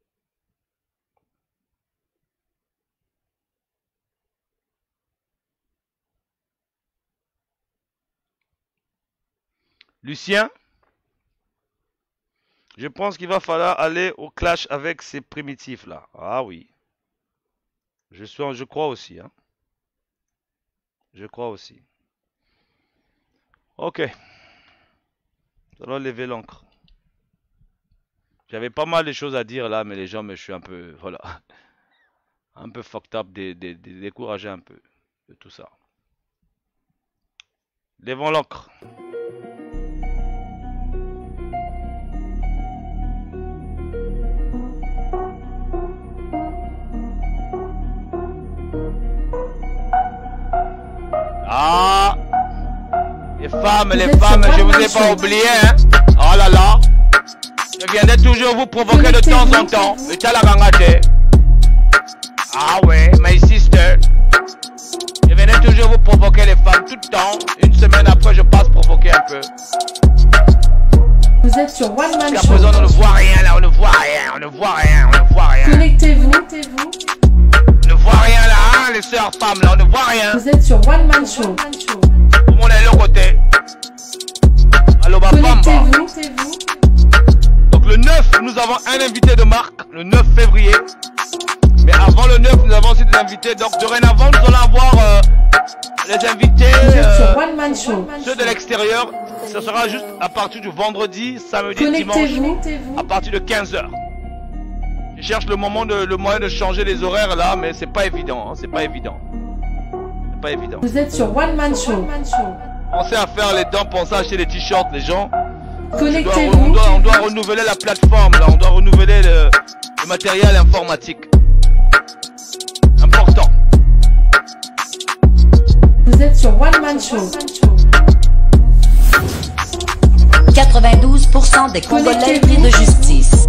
Lucien, je pense qu'il va falloir aller au clash avec ces primitifs là. Ah oui. Je suis en, je crois aussi. Hein. Je crois aussi. Ok. Nous allons lever l'encre. J'avais pas mal de choses à dire là, mais les gens, mais je suis un peu, voilà, un peu fucked up, dé, dé, dé, découragé un peu de tout ça. Levons l'encre. Ah, les femmes, les femmes, je vous ai pas oublié, hein. Oh là là. Je viendrai toujours vous provoquer de temps en temps. Le talarangate. Ah ouais, my sister. Je viendrai Venez toujours vous provoquer les femmes tout le temps. Une semaine après, je passe provoquer un peu. Vous êtes sur One Man Jusqu'à Show. présent, on ne voit rien là, on ne voit rien, on ne voit rien, on ne voit rien. Connectez-vous. Connectez-vous. On ne voit rien là, hein, les sœurs femmes là, on ne voit rien. Vous êtes sur One Man Show. Tout le monde est de l'autre côté. Allô, ma femme. Connectez-vous. Donc le neuf, nous avons un invité de marque, le neuf février. Mais avant le neuf, nous avons aussi des invités. Donc dorénavant, nous allons avoir euh, les invités, Vous êtes sur euh, One Man Show. ceux de l'extérieur. Ce sera juste à partir du vendredi, samedi, dimanche, Connectez-vous. à partir de quinze heures. Je cherche le moment, de, le moyen de changer les horaires là, mais c'est pas évident, hein, c'est pas évident. C'est pas évident. Vous êtes sur One Man Show. Pensez à faire les dents, pensez à acheter les t-shirts, les gens. On doit, Connectez-vous. on, doit, on doit renouveler la plateforme là, on doit renouveler le, le matériel informatique. Important. Vous êtes sur One Man Show. quatre-vingt-douze pour cent des Congolais pris de justice.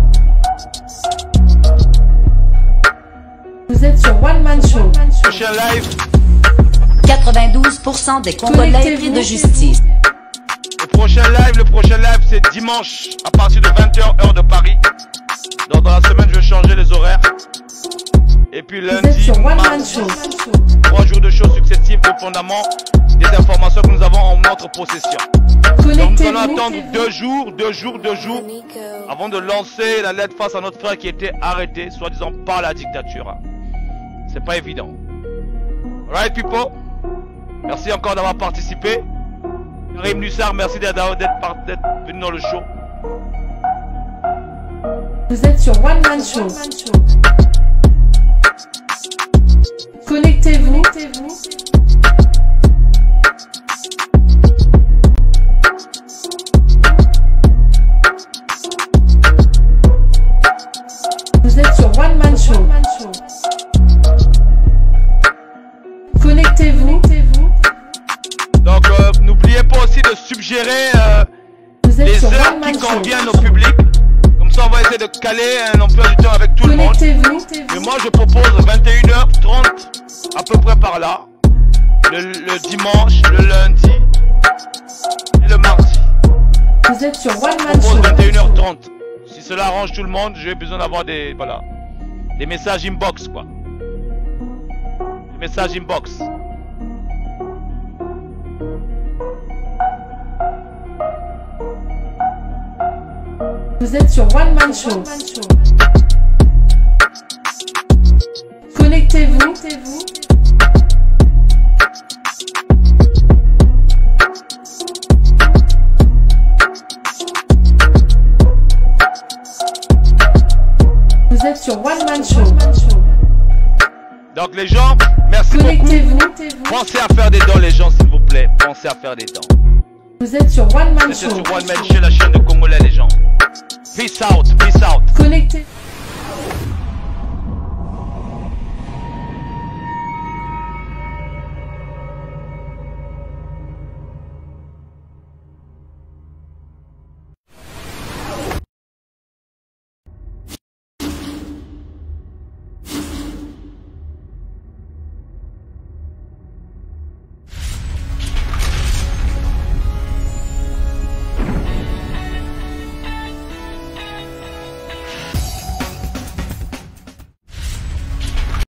Vous êtes sur One Man Show. Prochain live. quatre-vingt-douze pour cent des Congolais pris de justice. Le prochain live, le prochain live c'est dimanche à partir de vingt heures heure de Paris. Donc dans la semaine je vais changer les horaires. Et puis lundi, mardi, trois jours de shows successifs dépendamment des informations que nous avons en notre possession. Donc nous allons attendre deux jours, deux jours, deux jours avant de lancer la lettre face à notre frère qui était arrêté, soi-disant par la dictature. C'est pas évident. Alright people, merci encore d'avoir participé. Karim Nussar, merci d'être venu dans le show. Vous êtes sur One Man Show. Connectez-vous. Vous êtes sur One Man Show. Connectez-vous. Donc euh, n'oubliez pas aussi de suggérer euh, les heures qui conviennent au public. Comme ça on va essayer de caler un emploi du temps avec tout le monde. Mais moi je propose vingt et une heures trente à peu près par là. Le, le dimanche, le lundi et le mardi. Vous êtes sur One Je Man propose Show. vingt et une heures trente. Si cela arrange tout le monde, j'ai besoin d'avoir des, voilà, des messages inbox quoi. Des messages inbox. Vous êtes sur One Man Show. Connectez-vous. Vous êtes sur One Man Show. Donc les gens, merci Connectez-vous. beaucoup. Pensez à faire des dons les gens s'il vous plaît. Pensez à faire des dons. Vous êtes sur One Man C'est Show. sur One Man Show, la chaîne de Congolais les gens. Peace out, peace out. Connectez.